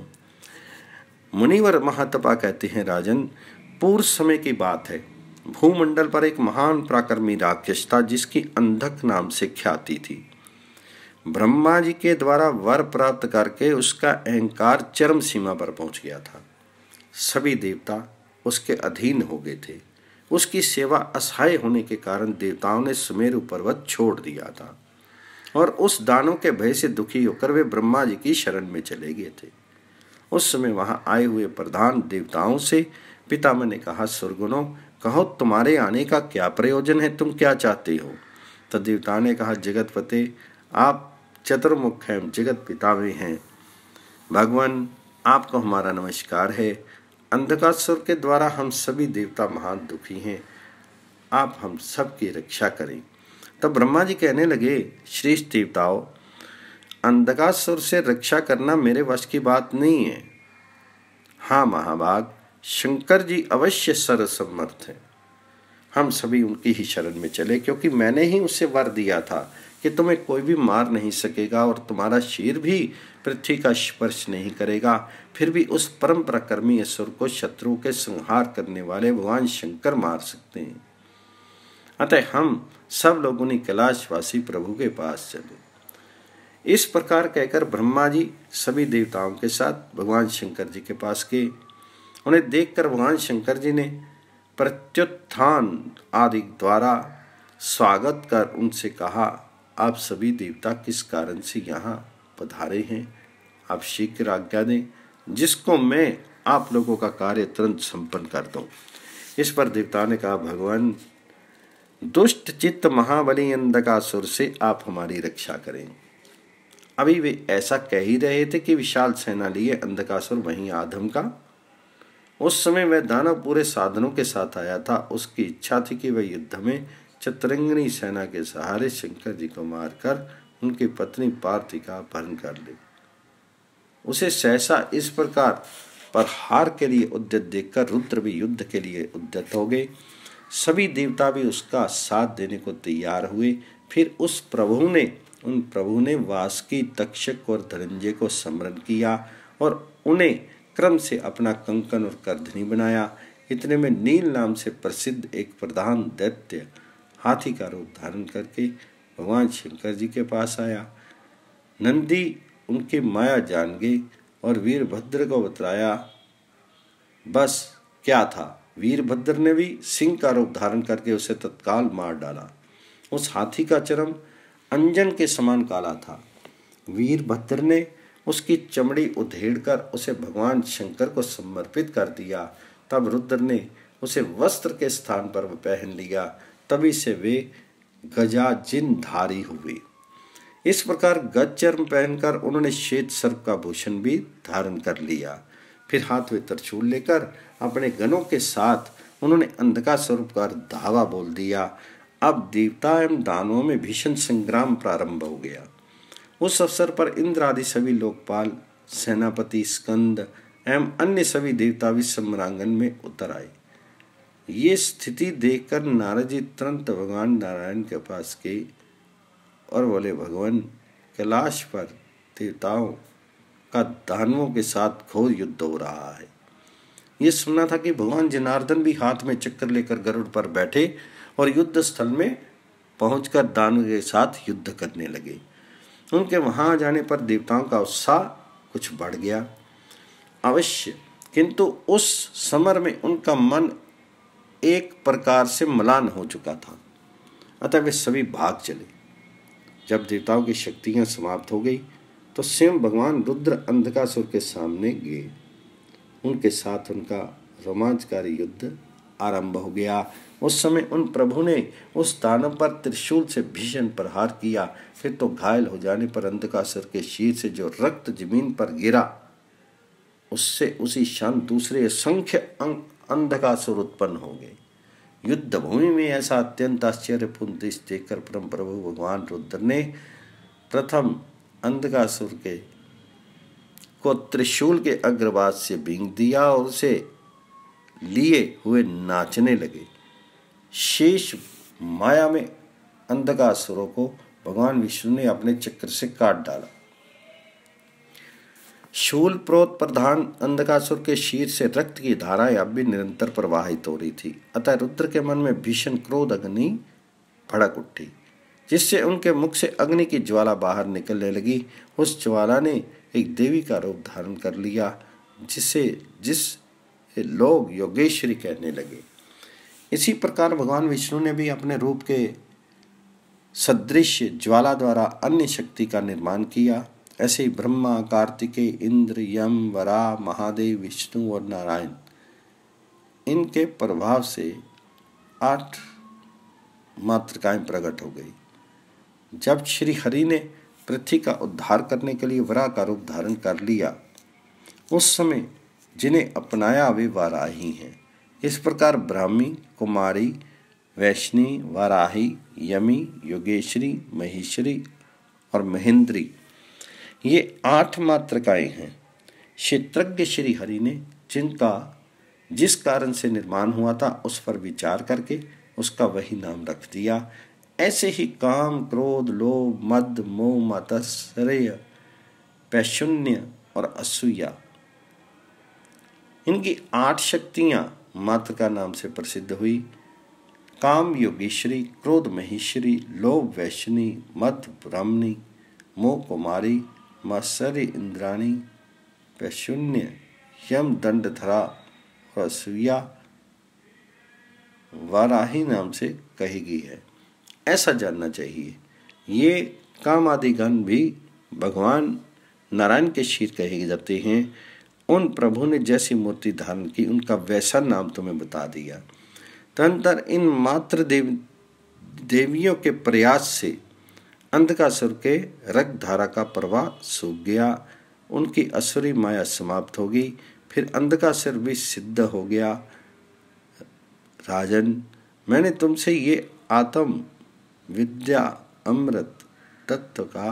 S1: मुनिवर महातपा कहते हैं, राजन, पूर्व समय की बात है। भूमंडल पर एक महान पराक्रमी राक्षस था, जिसकी अंधक नाम से ख्याति थी। ब्रह्मा जी के द्वारा वर प्राप्त करके उसका अहंकार चरम सीमा पर पहुंच गया था। सभी देवता उसके अधीन हो गए थे। उसकी सेवा असहाय होने के कारण देवताओं ने सुमेरु पर्वत छोड़ दिया था और उस दानों के भय से दुखी होकर वे ब्रह्मा जी की शरण में चले गए थे। उस समय वहां आए हुए प्रधान देवताओं से पितामह ने कहा, सुरगुणों, कहो तुम्हारे आने का क्या प्रयोजन है, तुम क्या चाहते हो? तो देवता ने कहा, जगतपते, आप चतुर्मुख हैं, जगत पितामह हैं। भगवान, आपको हमारा नमस्कार है। अंधकासुर के द्वारा हम सभी देवता महान दुखी हैं, आप हम सब की रक्षा करें। तब ब्रह्मा जी कहने लगे, श्रेष्ठ देवताओं, अंधकासुर से रक्षा करना मेरे वश की बात नहीं है। हाँ महाभाग, शंकर जी अवश्य सर्वसमर्थ हैं। हम सभी उनकी ही शरण में चले, क्योंकि मैंने ही उसे वर दिया था कि तुम्हें कोई भी मार नहीं सकेगा और तुम्हारा शीर भी पृथ्वी का स्पर्श नहीं करेगा। फिर भी उस परम पराक्रमी असुर को शत्रु के संहार करने वाले भगवान शंकर मार सकते हैं। अतः हम सब लोगों ने कैलाशवासी प्रभु के पास चले। इस प्रकार कहकर ब्रह्मा जी सभी देवताओं के साथ भगवान शंकर जी के पास गए। उन्हें देखकर भगवान शंकर जी ने प्रत्युत्थान आदि द्वारा स्वागत कर उनसे कहा, आप सभी देवता किस कारण से यहाँ पधारे हैं? आप शीघ्र आज्ञा दें, जिसको मैं आप लोगों का कार्य तुरंत संपन्न कर दूं। इस पर देवता ने कहा, भगवान, दुष्ट चित्त महाबली अंधकासुर से आप हमारी रक्षा करें। अभी वे ऐसा कह ही रहे थे कि विशाल सेना लिए अंधकासुर वहीं आधम का। उस समय वह दानव पूरे साधनों के साथ आया था। उसकी इच्छा थी कि वह युद्ध में चतुरंगिनी सेना के सहारे शंकर जी को मारकर उनकी पत्नी पार्थी का अपहरण कर ले। उसे सहसा इस प्रकार पर हार के लिए उद्यत देखकर रुद्र भी युद्ध के लिए उद्यत हो गए। सभी देवता भी उसका साथ देने को तैयार हुए। फिर उन प्रभु ने वासुकी, तक्षक और धनंजय को स्मरण किया और उन्हें क्रम से अपना कंकन और करधनी बनाया। इतने में नील नाम से प्रसिद्ध एक प्रधान दैत्य हाथी का रूप धारण करके भगवान शंकर जी के पास आया। नंदी उनकी माया जान गई और वीरभद्र को बतलाया। बस क्या था, वीरभद्र ने भी सिंह का रूप धारण करके उसे तत्काल मार डाला। उस हाथी का चर्म अंजन के समान काला था। वीरभद्र ने उसकी चमड़ी उधेड़कर उसे भगवान शंकर को समर्पित कर दिया। तब रुद्र ने उसे वस्त्र के स्थान पर पहन लिया, तभी से वे गजाजिनधारी हुए। इस प्रकार गज चर्म पहनकर उन्होंने श्वेत सर्प का भूषण भी धारण कर लिया। फिर हाथ में त्रिशूल लेकर अपने गणों के साथ उन्होंने अंधकासुर पर धावा बोल दिया। अब देवता एवं दानवों में भीषण संग्राम प्रारंभ हो गया। उस अवसर पर इंद्र आदि सभी लोकपाल, सेनापति, स्कंद एवं अन्य सभी देवता भी सम्रांगण में उतर आए। ये स्थिति देखकर नारद जी तुरंत भगवान नारायण के पास गए और बोले, भगवान, कैलाश पर देवताओं का दानवों के साथ घोर युद्ध हो रहा है। ये सुना था कि भगवान जनार्दन भी हाथ में चक्र लेकर गरुड़ पर बैठे और युद्ध स्थल में पहुंचकर दानवों के साथ युद्ध करने लगे। उनके वहां जाने पर देवताओं का उत्साह कुछ बढ़ गया अवश्य, किंतु उस समर में उनका मन एक प्रकार से म्लान हो चुका था, अतः वे सभी भाग चले। जब देवताओं की शक्तियां समाप्त हो गई तो स्वयं भगवान रुद्र अंधकासुर के सामने गए। उनके साथ उनका रोमांचकारी युद्ध आरंभ हो गया। उस समय उन प्रभु ने उस दानव पर त्रिशूल से भीषण प्रहार किया। फिर तो घायल हो जाने पर अंधकासुर के शीर से जो रक्त जमीन पर गिरा, उससे उसी क्षण दूसरे असंख्य अंधकासुर उत्पन्न हो गए। युद्ध भूमि में ऐसा अत्यंत आश्चर्यपूर्ण दृश्य देखकर परम प्रभु भगवान रुद्र ने प्रथम अंधकासुर को त्रिशूल के अग्रभाग से बींग दिया और उसे लिए हुए नाचने लगे। शेष माया में अंधकासुरों को भगवान विष्णु ने अपने चक्र से काट डाला। शूल प्रोत प्रधान अंधकासुर के शीर से रक्त की धाराएं अब भी निरंतर प्रवाहित हो रही थी, अतः रुद्र के मन में भीषण क्रोध अग्नि भड़क उठी, जिससे उनके मुख से अग्नि की ज्वाला बाहर निकलने लगी। उस ज्वाला ने एक देवी का रूप धारण कर लिया, जिस लोग योगेश्वरी कहने लगे। इसी प्रकार भगवान विष्णु ने भी अपने रूप के सदृश ज्वाला द्वारा अन्य शक्ति का निर्माण किया। ऐसे ही ब्रह्मा, कार्तिकेय, इंद्र, यम, वराह, महादेव, विष्णु और नारायण, इनके प्रभाव से 8 मातृकाएं प्रकट हो गई। जब श्री हरि ने पृथ्वी का उद्धार करने के लिए वराह का रूप धारण कर लिया, उस समय जिन्हें अपनाया वे वाराही हैं। इस प्रकार ब्राह्मी, कुमारी, वैष्णी, वाराही, यमी, योगेश्वरी, महेश्वरी और महेंद्री, ये 8 मातृकाएं हैं। क्षेत्रज्ञ श्री हरि ने जिनका जिस कारण से निर्माण हुआ था उस पर विचार करके उसका वही नाम रख दिया। ऐसे ही काम, क्रोध, लोभ, मद, मोह, मात्सर्य, पैशुन्य और असूया, इनकी 8 शक्तियां मातृका नाम से प्रसिद्ध हुई। काम योगेश्वरी, क्रोध महेश्वरी, लोभ वैष्णी, मद ब्राह्मणी, मोह कुमारी, मात्सर्य इंद्राणी, पैशुन्य यम दंडधरा और असूया वाराही नाम से कही गई है, ऐसा जानना चाहिए। ये काम आदि गण भी भगवान नारायण के शीर कहे जाते हैं। उन प्रभु ने जैसी मूर्ति धारण की उनका वैसा नाम तुम्हें बता दिया। तदनंतर इन मात्र देवियों के प्रयास से अंधकासुर के रक्त धारा का प्रवाह सूख गया, उनकी असुरी माया समाप्त हो गई। फिर अंधकासुर भी सिद्ध हो गया। राजन, मैंने तुमसे ये आत्म विद्या अमृत तत्व का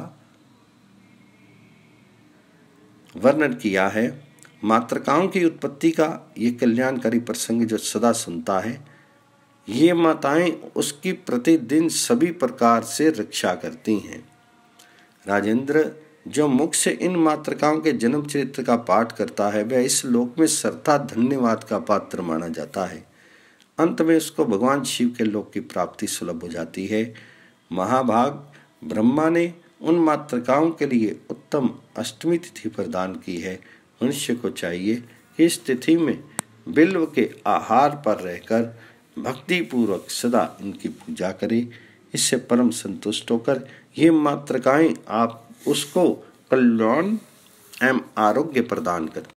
S1: वर्णन किया है। मातृकाओं की उत्पत्ति का ये कल्याणकारी प्रसंग जो सदा सुनता है, ये माताएं उसकी प्रतिदिन सभी प्रकार से रक्षा करती हैं। राजेंद्र, जो मुख से इन मातृकाओं के जन्म चरित्र का पाठ करता है वह इस लोक में सर्वथा धन्यवाद का पात्र माना जाता है। अंत में उसको भगवान शिव के लोक की प्राप्ति सुलभ हो जाती है। महाभाग ब्रह्मा ने उन मातृकाओं के लिए उत्तम अष्टमी तिथि प्रदान की है। मनुष्य को चाहिए कि इस तिथि में बिल्व के आहार पर रहकर भक्ति पूर्वक सदा इनकी पूजा करे। इससे परम संतुष्ट होकर ये मातृकाएं आप उसको कल्याण एवं आरोग्य प्रदान करती।